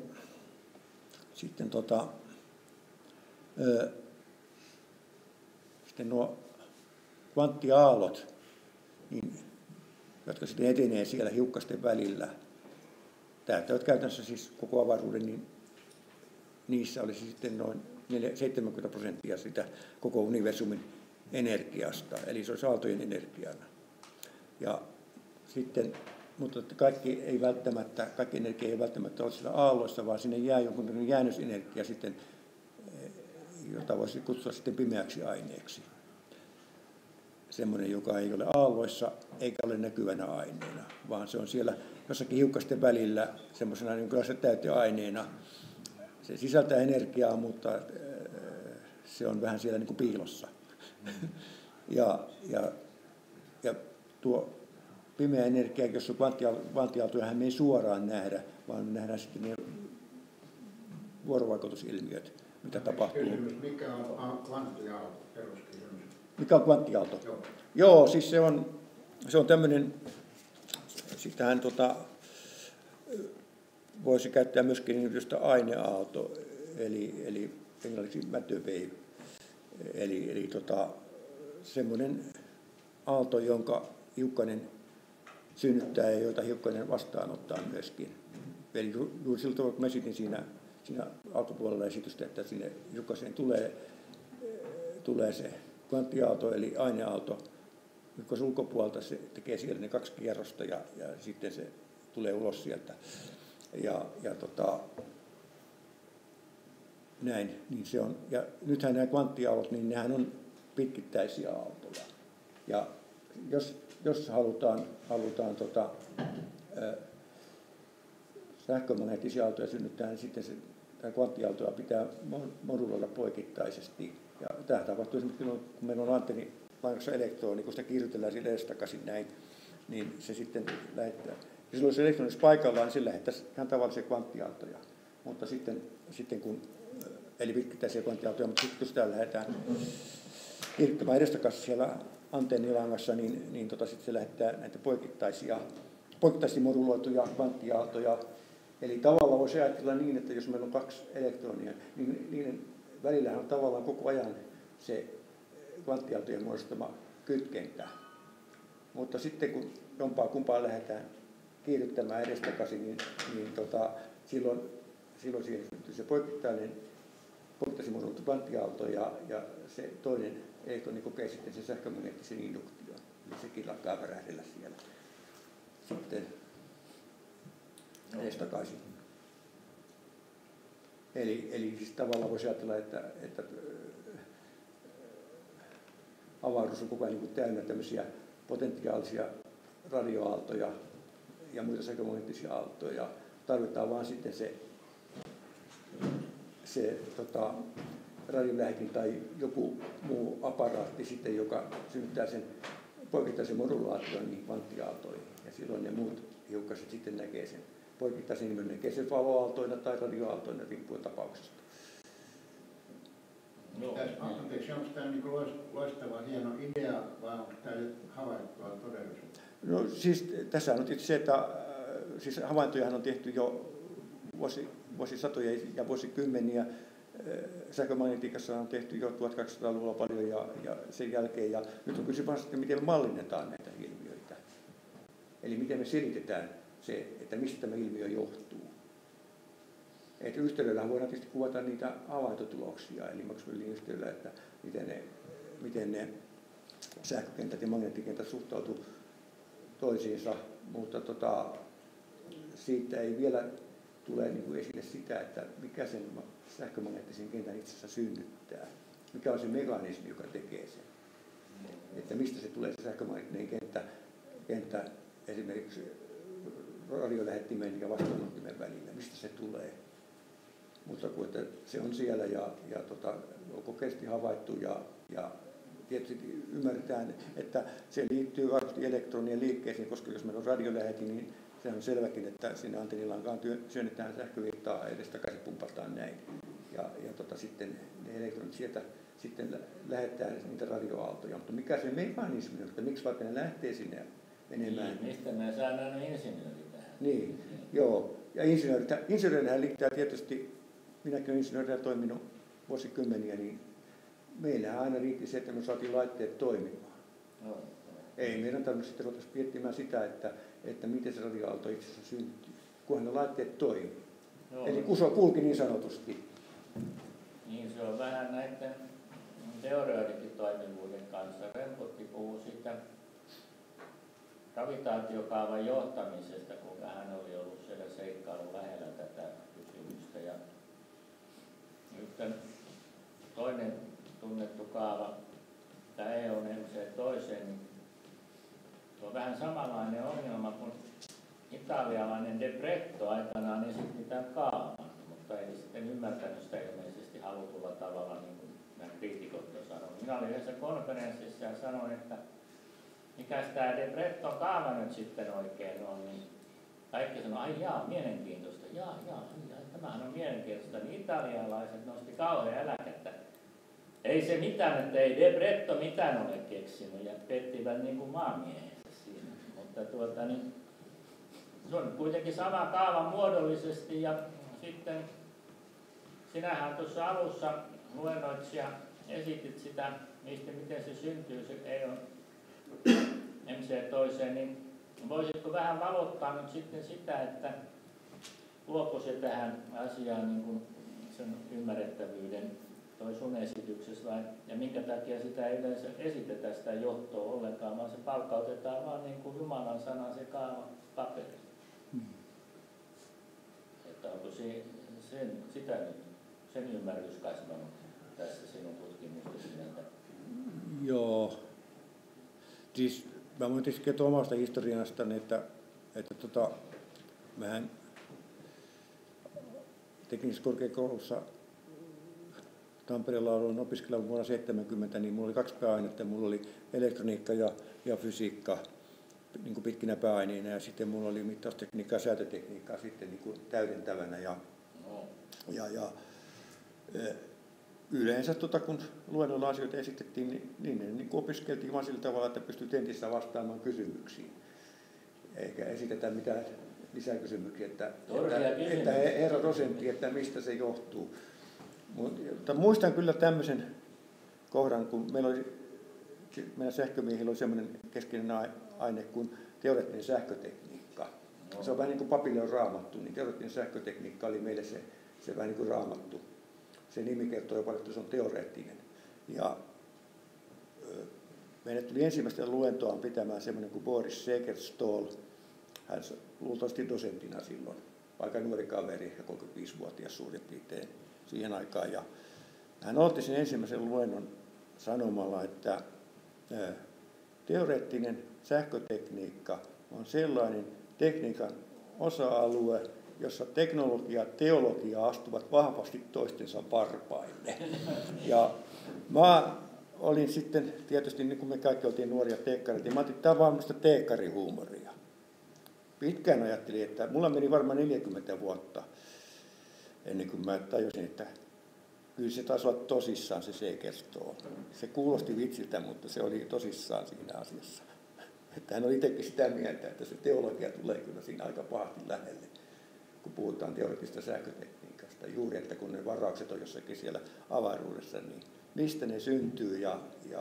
nuo kvanttiaallot, niin, jotka sitten etenee siellä hiukkasten välillä, täyttävät käytännössä siis koko avaruuden, niin niissä olisi sitten noin 70% sitä koko universumin energiasta, eli se olisi aaltojen energiana. Ja sitten, mutta kaikki energia ei välttämättä ole siellä aalloissa, vaan sinne jää jonkunlainen jäännösenergia sitten, jota voisi kutsua sitten pimeäksi aineeksi. Semmoinen, joka ei ole aalloissa eikä ole näkyvänä aineena, vaan se on siellä jossakin hiukkasten välillä semmoisena jonkinlaisena täyteaineena. Se sisältää energiaa, mutta se on vähän siellä niin kuin piilossa. Ja tuo pimeä energia, jos on kvanttiaaltoja, me ei suoraan nähdä, vaan me nähdään sitten ne vuorovaikutusilmiöt, mitä tapahtuu. Mikä on kvanttiaalto? Peruskysymys. Mikä on kvanttiaalto? Joo, siis se on tämmöinen, sitähän voisi käyttää myöskin yhdestä aineaalto, eli englanniksi matter wave, eli semmoinen aalto, jonka hiukkanen synnyttää ja joita hiukkanen vastaanottaa myöskin. Eli juuri sillä tavalla, kun mä esitin siinä alkupuolella esitystä, että sinne hiukkaseen tulee se kvanttiaalto, eli aineaalto, hiukkasen ulkopuolelta se tekee siellä ne 2 kierrosta ja sitten se tulee ulos sieltä. Näin, niin se on. Ja nythän nämä kvanttiaallot, niin nehän on pitkittäisiä aaltoja. Ja jos halutaan sähkömagneettisia aaltoja synnyttää, niin sitten tämä kvanttiaaltoa pitää moduloida poikittaisesti. Ja tämä tapahtuu esimerkiksi, kun meillä on antenni lainassa elektroni, kun sitä kiirrytellään sille edestakaisin näin, niin se sitten lähettää. Ja silloin jos elektroni olisi paikallaan, niin se lähettäisi ihan tavallisia kvanttiaaltoja. Mutta sitten kun, eli pitkittäisiä kvanttiaaltoja, mutta sitten kun sitä lähdetään kiihdyttämään edestakaisin siellä antennilangassa, niin sitten se lähettää näitä poikittaisia moduloituja kvanttiaaltoja. Eli tavallaan voisi ajatella niin, että jos meillä on 2 elektronia, niin niiden välillähän on tavallaan koko ajan se kvanttiaaltojen muodostama kytkentä. Mutta sitten kun jompaa kumpaa lähdetään kiihdyttämään edestakaisin, niin silloin siihen syntyy se poikittainen moduloitu kvanttiaalto ja se toinen elektroni kokee sitten sen sähkömagneettisen induktion. Eli sekin lakkaa värähdellä siellä sitten edestakaisin. Eli siis tavallaan voisi ajatella, että avaruus on koko ajan niin täynnä tämmöisiä potentiaalisia radioaaltoja ja muita sähkömagneettisia aaltoja. Tarvitaan vaan sitten se radiolähetin tai joku muu aparaatti sitten, joka synnyttää sen poikittaisen modulaation niihin kvanttiaaltoihin. Ja silloin ne muut hiukkaset sitten näkee sen poikittaisen nimen, näkee sen valoaaltoina tai radioaaltoina riippuen tapauksesta. Anteeksi, onko tämä niin loistava hieno idea vai onko tämä nyt havaittua todellisuutta? No siis tässä on tietysti se, että siis havaintojahan on tehty jo vuosisatoja ja vuosikymmeniä. Sähkömagnetiikassa on tehty jo 1200-luvulla paljon ja sen jälkeen. Ja nyt on kysymys vasta, miten me mallinnetaan näitä ilmiöitä. Eli miten me selitetään se, että mistä tämä ilmiö johtuu. Että yhteydellä voidaan tietysti kuvata niitä havaintotuloksia, eli Maxwellin yhteydellä, että miten ne sähkökentät ja magneettikentät suhtautuu toisiinsa, mutta siitä ei vielä tule niin kuin esille sitä, että mikä sen sähkömagneettisen kentän itse asiassa synnyttää. Mikä on se mekanismi, joka tekee sen. Että mistä se tulee se sähkömagneettinen kenttä esimerkiksi radiolähettimen ja vastaanottimen välillä. Mistä se tulee? Mutta kun että se on siellä ja on kokeisesti havaittu ja tietysti ymmärretään, että se liittyy varmasti elektronien liikkeeseen, koska jos meillä on radiolähetin, niin se on selväkin, että sinne antennilankaan syönnetään sähkövirtaa edestakaisin pumpataan näin. Ja sitten ne elektronit sieltä sitten lähettää niitä radioaaltoja. Mutta mikä se mekanismi on, että miksi vaikka ne lähtee sinne menemään? Niin, mistä me saadaan insinöörit tähän? Niin, joo. Ja insinöörinhän liittää tietysti, minäkin olen insinöörinä toiminut vuosikymmeniä, niin meillähän aina riitti se, että me saatiin laitteet toimimaan. No. Ei meidän tarvitse sitten ruveta miettimään sitä, että miten se radioaalto itse asiassa syntyy, kunhan ne laitteet toimii. Joo. Eli kuso kulki niin sanotusti. Niin se on vähän näiden teorioidenkin toimivuuden kanssa. Rempotti puhuu siitä gravitaatiokaavan johtamisesta, kun hän oli ollut siellä seikkailun lähellä tätä kysymystä. Ja nyt toinen tunnettu kaava, tämä EON MC2, niin se on vähän samanlainen ongelma kuin italialainen De Bretto aikanaan esitti tämän kaavan, mutta ei sitten ymmärtänyt sitä ilmeisesti halutulla tavalla, niin kuin nämä kriitikot on sanonut. Minä olin yhdessä konferenssissa ja sanoin, että mikäs tämä De Bretton kaava nyt sitten oikein on, niin kaikki sanoi, ai jaa, mielenkiintoista, jaa, tämähän on mielenkiintoista, niin italialaiset nosti kauhean äläkettä. Ei se mitään, että ei De Bretto mitään ole keksinyt ja pettivät niin kuin maamiehensä siinä, mutta niin, se on kuitenkin sama kaava muodollisesti ja sitten sinähän tuossa alussa luennoitsija esitit sitä, miten se syntyy, se ei ole MC2, niin voisitko vähän valottaa nyt sitten sitä, että luoko se tähän asiaan niin kuin sen ymmärrettävyyden toi sun esityksessä vai, ja minkä takia sitä ei yleensä esitetä sitä johtoa ollenkaan, vaan se palkkautetaan vaan niin kuin Jumalan sana se kaava paperille. Että onko sitä nyt, sen ymmärrys kasvanut tässä sinun tutkimuksesi? Joo. Siis mä voin tietysti kertoa omasta historiastani, että mähän teknisessä korkeakoulussa Tampereella aloin opiskella vuonna 70, niin mulla oli 2 pääainetta. Mulla oli elektroniikka ja fysiikka niin kuin pitkinä pääaineina ja sitten mulla oli mittaustekniikka ja säätötekniikkaa sitten niin kuin täydentävänä. yleensä kun luennolla asioita esitettiin, niin ne niin opiskeltiin vain sillä tavalla, että pystyy tentissä vastaamaan kysymyksiin. Eikä esitetä mitään lisäkysymyksiä, että herra dosentti, että mistä se johtuu. Mutta muistan kyllä tämmöisen kohdan, kun meidän sähkömiehillä oli semmoinen keskeinen aine kuin teoreettinen sähkötekniikka. Se on vähän niin kuin papille on raamattu, niin teoreettinen sähkötekniikka oli meille se vähän niin kuin raamattu. Se nimi kertoo jopa, että se on teoreettinen. Ja meille tuli ensimmäistä luentoaan pitämään semmoinen kuin Boris Segerståhl. Hän luultavasti dosenttina silloin, aika nuori kaveri, 35-vuotias suurin piirtein siihen aikaan. Ja hän otti sen ensimmäisen luennon sanomalla, että teoreettinen sähkötekniikka on sellainen tekniikan osa-alue, jossa teknologia ja teologia astuvat vahvasti toistensa varpaille. Ja mä olin sitten tietysti, niin kuin me kaikki oltiin nuoria teekkareita, niin mä otin tavallista teekkarihuumoria. Pitkään ajattelin, että mulla meni varmaan 40 vuotta ennen kuin mä tajusin, että kyllä se taisi olla tosissaan se Segerståhl. Se kuulosti vitsiltä, mutta se oli tosissaan siinä asiassa. Että hän oli itsekin sitä mieltä, että se teologia tulee kyllä siinä aika pahasti lähelle, kun puhutaan teoreettisesta sähkötekniikasta. Juuri, että kun ne varaukset on jossakin siellä avaruudessa, niin mistä ne syntyy ja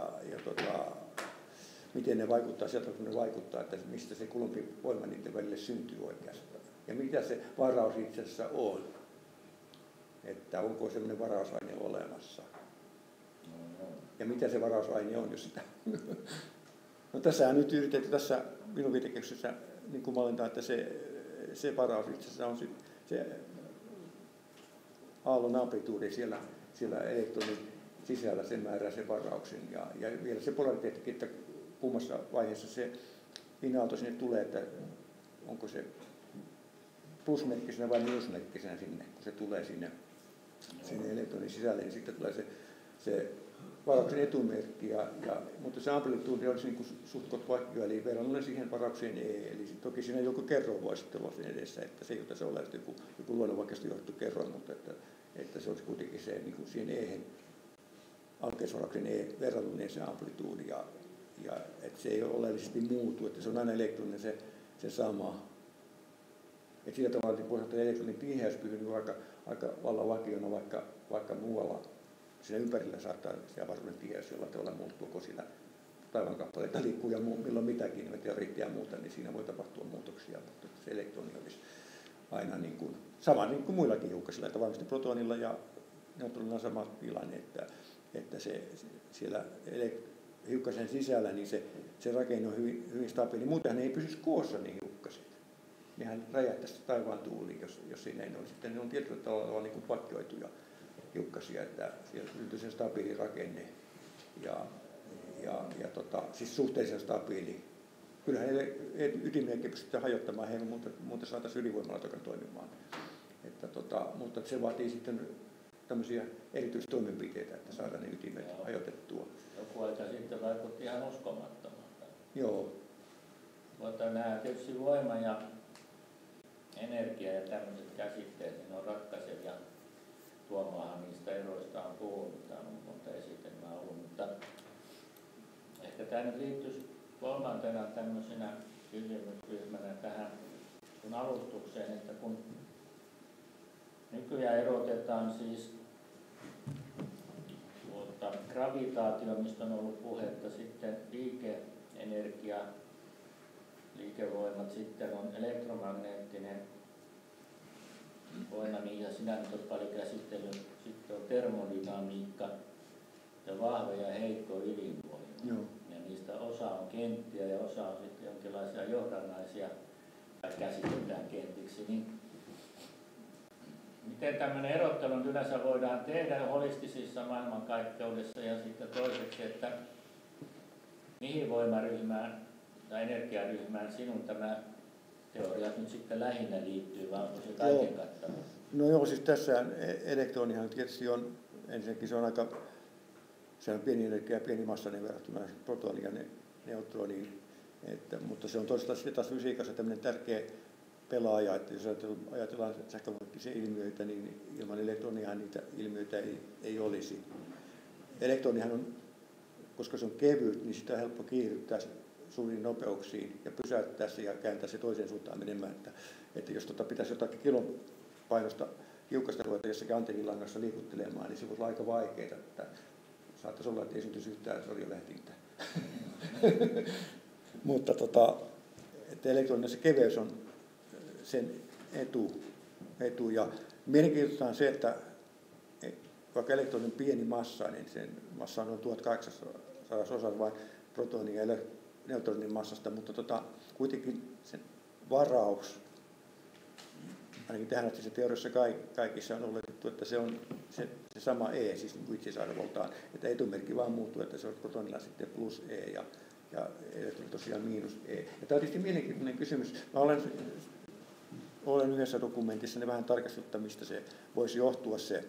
miten ne vaikuttaa sieltä, kun ne vaikuttaa, että mistä se kulumpivoima niiden välille syntyy oikeastaan. Ja mitä se varaus itse asiassa on. Että onko sellainen varausaine olemassa. Ja mitä se varausaine on, jos sitä... No tässähän nyt yritetään tässä minun viitekeksessä niin mallintaa, että se varaus itse asiassa on se aallon amplituudi siellä elektronin sisällä, se määrää sen varauksen. Ja vielä se polariteettikin, että kummassa vaiheessa se pinta-aalto sinne tulee, että onko se plusmerkkisenä vai miinusmerkkisenä sinne, kun se tulee sinne elektronin sisälle, niin sitten tulee se varauksen etumerkki, mutta se amplituudi olisi niin suhtkot vakio, eli verrannollinen siihen varaukseen E, eli toki siinä joku kerroin voi sitten olla sen edessä, että se, jota se on joku luonnonvaikeasti johdettu kerroin, mutta että se olisi kuitenkin se niin kuin siihen E:hen, alkeisvarauksen E verrannollinen se amplituudi, ja että se ei oleellisesti muutu, että se on aina elektroninen se sama. Että sillä tavalla, että pohjalta elektronin tiheys pysyy aika vallan vakiona, vaikka muualla siinä ympärillä saattaa se avaruuden tiheys jollain tavalla muuttua, kun siinä taivaankappaleita liikkuu ja milloin mitäkin, meteoriittia ja muuta, niin siinä voi tapahtua muutoksia, mutta se elektroni olisi aina niin kuin, sama niin kuin muillakin hiukkasilla, että varmasti protonilla ja neutronilla on sama tilanne, että se siellä hiukkasen sisällä niin se rakenne on hyvin stabiili. Muutenhan ei pysyisi koossa niin hiukkaset. Nehän räjähtäisi taivaan tuuliin, jos siinä ei ole. Sitten ne on tietyllä tavalla niin kuin pakioituja hiukkasia, että siellä syntyy se stabiili rakenne siis suhteellisen stabiili. Kyllähän ydimiäkin pystytään hajottamaan, he muuten saataisiin ydinvoimalaitokan toimimaan. Mutta se vaatii sitten tämmöisiä erityistoimenpiteitä, että saadaan ne ytimet hajotettua. Joku aika sitten vaikutti ihan uskomattomalta. Joo. Mutta nämä tietysti voima ja energia ja tämmöiset käsitteet, niin on ratkaisevia. Tuomaahan niistä eroista on puhunut, tämä on monta esitelmää ollut, mutta ehkä tämä nyt liittyisi kolmantena tämmöisenä kysymysryhmänä tähän sun alustukseen, että kun nykyään erotetaan siis gravitaatio, mistä on ollut puhetta, sitten liikeenergia, liikevoimat, sitten on elektromagneettinen voima, ja sinä nyt olet paljon käsitellyt, sitten on termodynamiikka ja vahva ja heikko ydinvoima. Joo. Ja niistä osa on kenttiä ja osa on sitten jonkinlaisia johdannaisia, tai käsitetään kentiksi. Niin miten tämmöinen erottelu yleensä voidaan tehdä holistisissa maailmankaikkeudessa ja sitten toiseksi, että mihin voimaryhmään tai energiaryhmään sinun tämä teoria nyt sitten lähinnä liittyy, vaan onko se kaiken kattava? No joo, siis tässä elektronihan tietysti on, ensinnäkin se on pieni energia ja pieni massainen verrattuna protoniin ja neutroniin, mutta se on toisaalta taas fysiikassa tämmöinen tärkeä pelaaja, että jos ajatellaan sähkömagneettisia ilmiöitä, niin ilman elektroniahan niitä ilmiöitä ei olisi. Elektronihan on, koska se on kevyt, niin sitä on helppo kiihdyttää suuriin nopeuksiin ja pysäyttää se ja kääntää se toiseen suuntaan menemään. Että jos pitäisi jotakin kilon painosta hiukkasta ruveta jossakin antennilangassa liikuttelemaan, niin se voisi olla aika vaikeaa. Että saattaisi olla, että ei syntyisi yhtään radiolähetintä. Mutta että elektroninen se keveys on sen etu. Ja mielenkiintoista on se, että vaikka elektronin pieni massa, niin sen massa on noin 1800 osa vain protonin ja neutronin massasta, mutta kuitenkin sen varaus, ainakin tähän asti se teoriassa kaikissa on oletettu, että se on se sama E, siis niin kuin itseisarvoltaan, että etumerkki vaan muuttuu, että se on protonilla sitten plus E ja elektron tosiaan miinus E. Ja tämä on tietysti mielenkiintoinen kysymys. Mä olen yhdessä dokumentissa ne vähän tarkastuttaa, mistä se voisi johtua se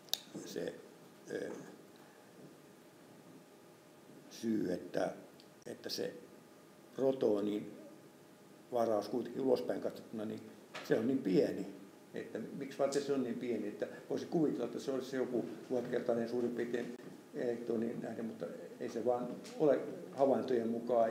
syy, että se protonin varaus kuitenkin ulospäin katsottuna, niin se on niin pieni, että miksi vaan se on niin pieni, että voisi kuvitella, että se olisi joku 1000-kertainen suurin piirtein elektronin nähden, mutta ei se vaan ole havaintojen mukaan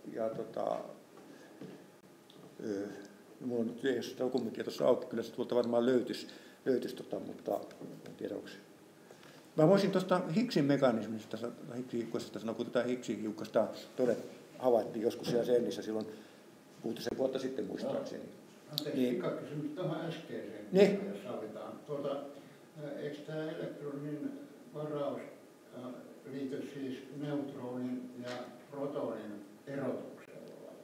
mulla on nyt ei sitä dokumenttia tuossa auki, kyllä se tuolta varmaan löytyisi mutta en tiedä onko se. Mä voisin tuosta Higgsin mekanismista, Higgs-hiukkasesta sanoa, kun tätä Higgs-hiukkasta havaittiin joskus siellä Cellissä silloin 6 vuotta sitten muistaakseni. Anteeksi, kysymys tuohon äskeiseen, niin. jos sallitaan. Eikö tämä elektronin varaus liity siis neutronin ja protonin erotuksella?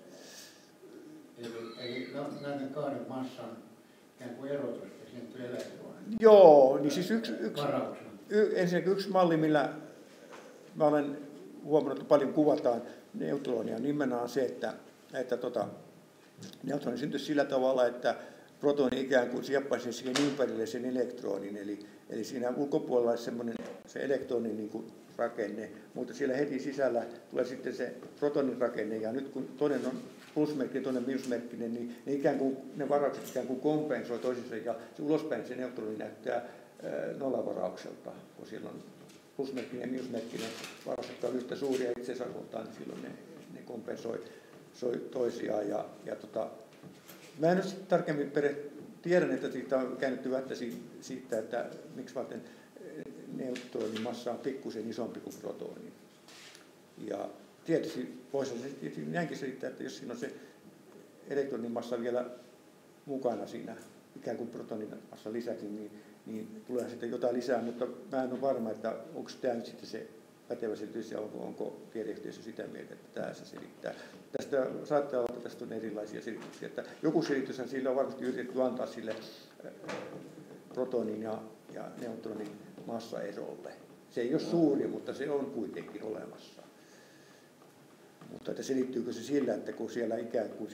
Eli näiden kahden massan ikään kuin erotusta syntyy elektronin. Joo, niin siis ensinnäkin yksi malli, millä mä olen huomannut, että paljon kuvataan neutronia, nimenomaan se, että neutroni syntyisi sillä tavalla, että protoni ikään kuin sieppaisi siihen ympärille sen elektronin, eli siinä ulkopuolella olisi semmoinen se elektronin niin kuin rakenne, mutta siellä heti sisällä tulee sitten se protonin rakenne, ja nyt kun toinen on plusmerkkinen, toinen miinusmerkkinen, niin ne varaukset ikään kuin kompensoi toisensa, ja se ulospäin se neutroni näyttää nollavaraukselta, kun siellä on plusmerkkinen ja miinusmerkkinen varaukset on yhtä suuria itseisarvoltaan, niin silloin ne kompensoi toisiaan. Mä en nyt tarkemmin tiedän, että siitä on käännetty vättä siitä, että miksi varten neutronin massa on pikkusen isompi kuin protoni. Ja tietysti voisi se näinkin selittää, että jos siinä on se elektronin massa vielä mukana siinä ikään kuin protonin massa lisäksi, niin tulee sitten jotain lisää, mutta mä en ole varma, että onko tämä nyt sitten se pätevä selitys ja onko tiedeyhteisö sitä mieltä, että tämä se selittää. Tästä saattaa olla, että tästä on erilaisia selityksiä. Että joku selityshän sillä on varmasti yritetty antaa sille protonin ja neutronin massaerolle. Se ei ole suuri, mutta se on kuitenkin olemassa. Mutta että selittyykö se sillä, että kun siellä ikään kuin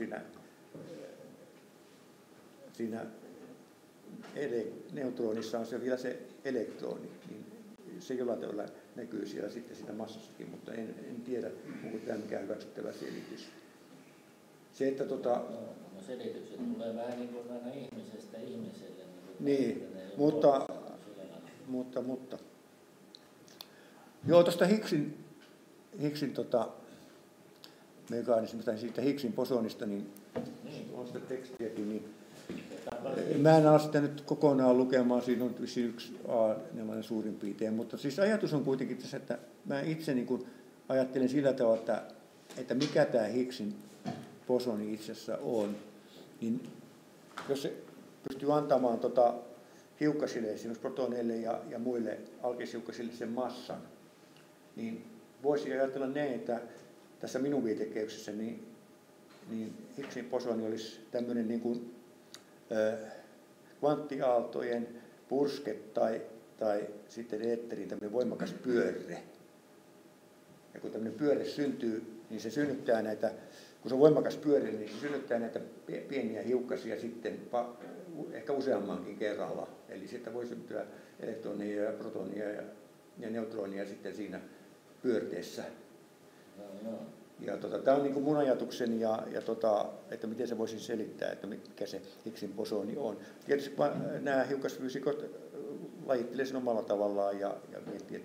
siinä neutronissa on se vielä se elektroni, niin se jollain tavalla näkyy siellä sitten siinä massassakin, mutta en tiedä, onko tämä mikään hyväksyttävä selitys. Se, että selitykset tulee vähän niin kuin aina ihmisestä ihmiselle. Niin, mutta. Joo, tuosta Higgsin mekanismista, siitä Higgsin bosonista, niin on sitä tekstiäkin, niin mä en ole sitä nyt kokonaan lukemaan, siinä on yksi A4 suurin piirtein, mutta siis ajatus on kuitenkin tässä, että mä itse niin kuin ajattelen sillä tavalla, että mikä tämä Higgsin bosoni itse asiassa on, niin jos se pystyy antamaan hiukkasille, esimerkiksi protoneille ja muille alkeishiukkasille sen massan, niin voisi ajatella näin, että tässä minun viitekehyksessä niin Higgsin bosoni olisi tämmöinen niin kuin kvanttiaaltojen purske tai sitten eetterin tämmöinen voimakas pyörre. Ja kun tämmöinen pyörre syntyy, niin se synnyttää näitä, kun se on voimakas pyörre, niin se synnyttää näitä pieniä hiukkasia sitten ehkä useammankin kerralla. Eli sitten voi syntyä elektronia ja protonia ja neutronia sitten siinä pyörteessä. Tämä on niin kuin mun ajatukseni, että miten se voisi selittää, että mikä se Higgsin bosoni on. Tietysti nämä hiukkasfyysikot lajittelevat sen omalla tavallaan ja miettii,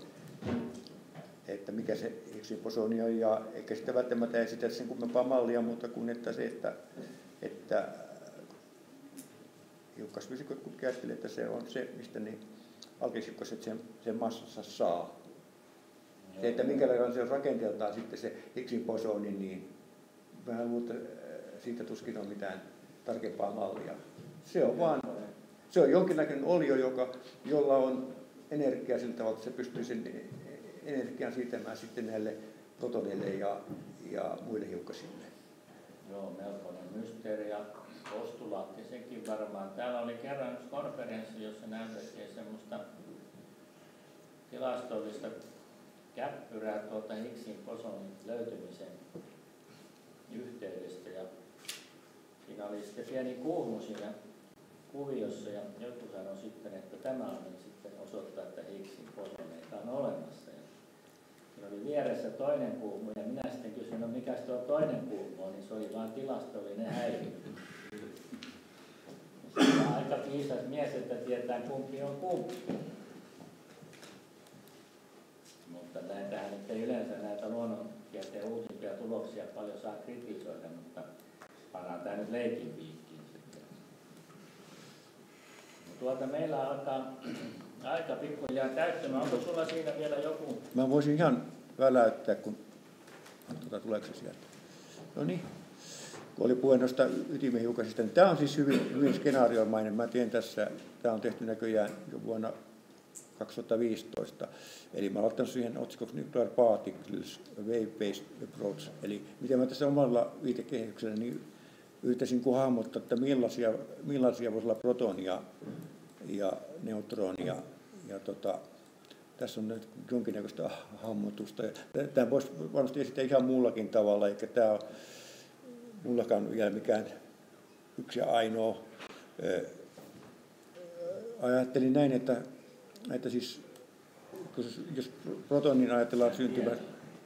että mikä se Higgsin bosoni on, ja eikä sitä välttämättä esitä sen kummempaa mallia, mutta kuin että se, että hiukkasfyysikot kun ajattelee, että se on se, mistä ne alkeishiukkaset sen massansa saa. Se, että minkälainen se on rakenteeltaan sitten se Higgsin bosoni, niin vähän luulen, että siitä tuskin on mitään tarkempaa mallia. Se on jonkinlainen olio, jolla on energiaa sillä tavalla, että se pystyy sen energian siirtämään sitten näille protoneille ja muille hiukkasille. Joo, melkoinen mysteeri ja postulaatti sekin varmaan. Täällä oli kerran yksi konferenssi, jossa näytettiin semmoista tilastollista käppyrää Higgsin bosonin löytymisen yhteydestä. Ja siinä oli sitten pieni kuumu siinä kuviossa ja joku sanoi sitten, että tämä on nyt sitten osoittaa, että Higgsin bosoneita on olemassa. Ja siinä oli vieressä toinen kuumu ja minä sitten kysyin, no mikäs tuo toinen kuumu on, niin se oli vain tilastollinen häiriö. Se on aika viisas mies, että tietää kumpi on kumpi. Mutta näitähän nyt ei yleensä näitä luonnontieteen uusimpia tuloksia paljon saa kritisoida, mutta pannaan tämä nyt leikin piikkiin sitten. Meillä alkaa aika pikkuhiljaa täyttymään. Onko sulla siinä vielä joku? Mä voisin ihan väläyttää, kun tuleeko se sieltä. No niin, kun oli puhe noista ytimehiukkasista, niin tämä on siis hyvin skenaariomainen. Mä tiedän tässä, tämä on tehty näköjään jo vuonna 2015. Eli mä olen ottanut siihen otsikoksi Nuclear Particles, Wave-Based Approach. Eli miten mä tässä omalla viitekehyksellä niin yrittäisin hahmottaa, että millaisia voisi olla protonia ja neutronia. Ja tässä on nyt jonkinnäköistä hahmotusta. Tämä voisi varmasti esittää ihan muullakin tavalla, eikä tämä ole mullakaan vielä mikään yksi ja ainoa. Ajattelin näin, että siis, jos protonin ajatellaan syntyvän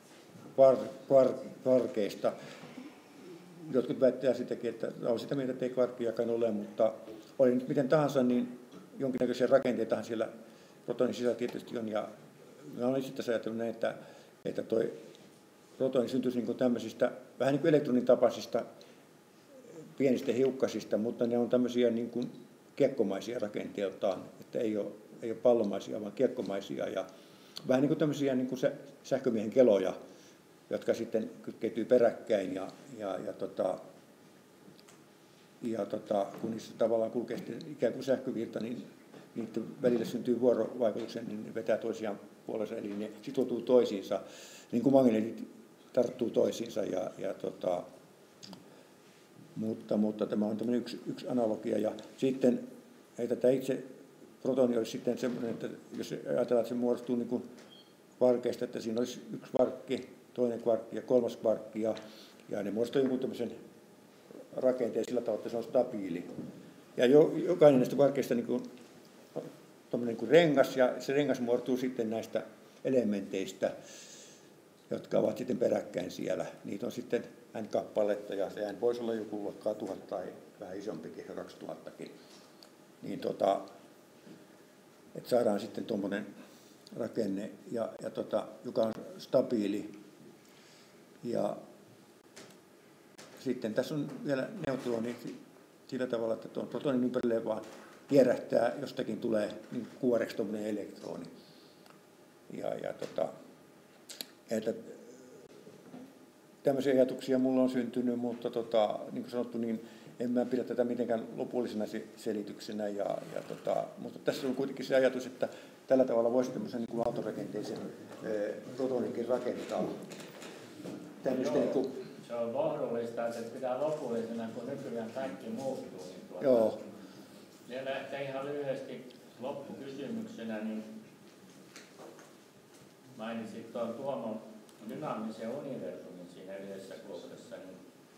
kvarkeista, jotkut väittävät sitäkin, että on sitä mieltä, että ei kvarkkiakaan ole, mutta oli nyt miten tahansa, niin jonkinnäköisiä rakenteitahan siellä protonin sisällä tietysti on. Ja mä olen sitten ajatellut näin, että toi protoni syntyisi niin tämmöisistä, vähän niin kuin elektronin tapaisista pienistä hiukkasista, mutta ne on tämmöisiä niin kuin kiekkomaisia rakenteeltaan, että ei ole pallomaisia, vaan kiekkomaisia ja vähän niin kuin tämmöisiä niin kuin sähkömiehen keloja, jotka sitten kytkeytyy peräkkäin kun niissä tavallaan kulkee ikään kuin sähkövirta, niin niiden välillä syntyy vuorovaikutuksen, niin ne vetää toisiaan puolensa, eli ne sitoutuu toisiinsa, niin kuin magneetit tarttuu toisiinsa. Mutta tämä on tämmöinen yksi analogia. Ja sitten tämä itse protoni olisi sitten semmoinen, että jos ajatellaan, että se muodostuu niin kuin kvarkeista, että siinä olisi yksi kvarkki, toinen kvarkki ja kolmas kvarkki, ja ne muodostuu jonkun tämmöisen rakenteen sillä tavalla, että se on stabiili. Ja jokainen näistä kvarkeista niin kuin rengas, ja se rengas muodostuu sitten näistä elementeistä, jotka ovat sitten peräkkäin siellä. Niitä on sitten n kappaletta, ja se n voisi olla joku luokkaa 1000 tai vähän isompikin, 2000kin. Niin että saadaan sitten tuommoinen rakenne, joka on stabiili. Ja sitten tässä on vielä neutroni sillä tavalla, että tuon protonin ympärille vaan kierähtää, jostakin tulee niin kuoreksi tuommoinen elektroni. Että tämmöisiä ajatuksia mulla on syntynyt, mutta niin kuin sanottu, niin en mä pidä tätä mitenkään lopullisena selityksenä. Mutta tässä on kuitenkin se ajatus, että tällä tavalla voisi tämmöisen niin kuin autorakenteisen protoninkin rakentaa. Se on lohdullista, että pitää lopullisena, kun nykyään kaikki muuttuu. Niin Joo. Vielä ehkä ihan lyhyesti loppukysymyksenä, niin mainitsit tuon Tuomon dynaamisen universumin siinä yhdessä kohdassa. Niin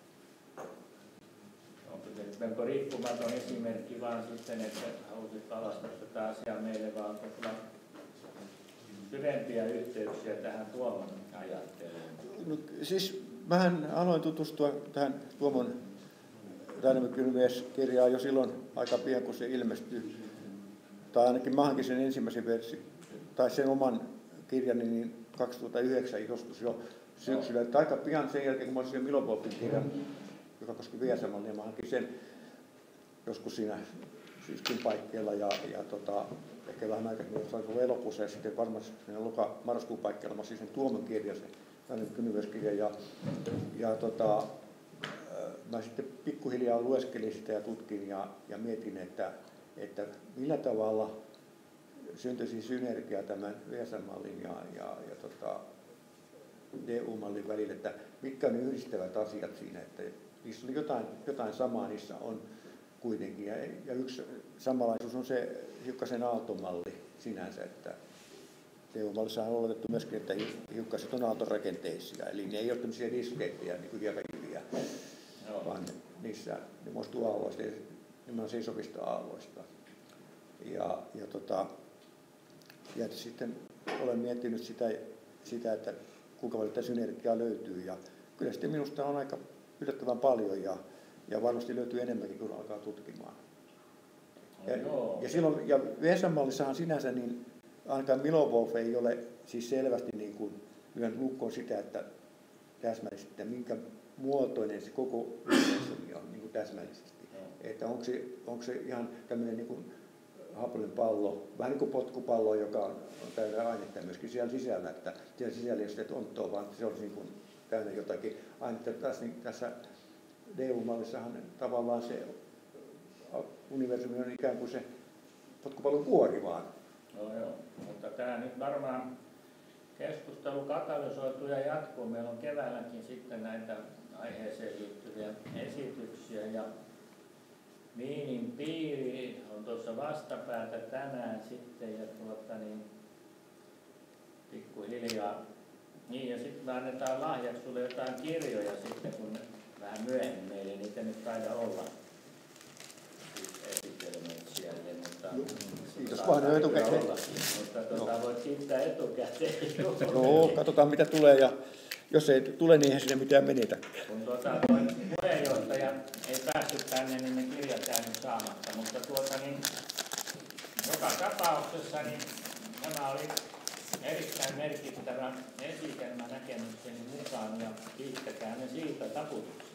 onko se nyt melko riippumaton esimerkki vaan sitten, että halusit valastaa tätä asiaa meille, vaan onko sulla syvempiä yhteyksiä tähän Tuomon ajatteluun? No, siis mähän aloin tutustua tähän Tuomon Dynamic-kirjaan jo silloin aika pian, kun se ilmestyi. Tai ainakin mä hankin sen ensimmäisen version, tai sen oman kirjani niin 2009 joskus jo syksyllä. Että aika pian sen jälkeen, kun mä olin Milovolfin kirjan, joka koski VSM:ää, niin mä hankin sen joskus siinä syyskuun paikkeilla ja ehkä vähän aikaisemmin, se oli elokuussa ja sitten varmasti marraskuun paikkeilla mä sen Tuomon kirjan, se Dynamic-kirja mä sitten pikkuhiljaa lueskelin sitä ja tutkin ja mietin, että millä tavalla syntyisi synergia tämän VSM-mallin ja DU-mallin välillä, että mitkä on yhdistävät asiat siinä, että niissä oli jotain samaa, niissä on kuitenkin. Ja yksi samanlaisuus on se hiukkasen aaltomalli sinänsä, että DU-mallissa on oletettu myöskin, että hiukkaset on aaltorakenteisia, eli ne ei ole tämmöisiä diskreittejä niin kuin hiekakiviä, vaan ne muodostuu aalloista, nimenomaan seisovista aalloista. Ja sitten olen miettinyt sitä, että kuinka paljon tätä synergiaa löytyy. Ja kyllä sitten minusta on aika yllättävän paljon ja varmasti löytyy enemmänkin, kun alkaa tutkimaan. Ja VSM-mallissahan sinänsä niin ainakaan Milovolf ei ole siis selvästi niin kuin lyönyt lukkoon sitä, että täsmällisesti, että minkä muotoinen se koko universumi on niin kuin täsmällisesti. Että onko se ihan tämmöinen niin kuin hapoinen pallo, vähän niin kuin potkupallo, joka on täynnä ainetta myöskin siellä sisällä, että siellä sisällä ei ole sitä onttoa, vaan se olisi niin kuin täynnä jotakin ainetta. Tässä DU-mallissahan tavallaan se universumi on ikään kuin se potkupallon kuori vaan. Joo, mutta tämä nyt varmaan keskustelu katalysoituu ja jatkuu. Meillä on keväälläkin sitten näitä aiheeseen liittyviä esityksiä ja Wienin piiri on tuossa vastapäätä tänään sitten ja pikkuhiljaa. Niin ja sitten me annetaan lahjaksi sulle jotain kirjoja sitten, kun vähän myöhemmin meillä ei niitä nyt taida olla esitelmät siellä, mutta kiitos vaan jo etukäteen. Mutta voit kiittää etukäteen. Joo, katsotaan mitä tulee ja jos ei tule, niin eihän sinne mitään menetä. Kun puheenjohtaja ei päässyt tänne, niin ne kirjat jäänyt saamatta, mutta joka tapauksessa niin tämä oli erittäin merkittävä esitelmä näkemykseni mukaan ja kiittäkää ne siitä taputuksesta.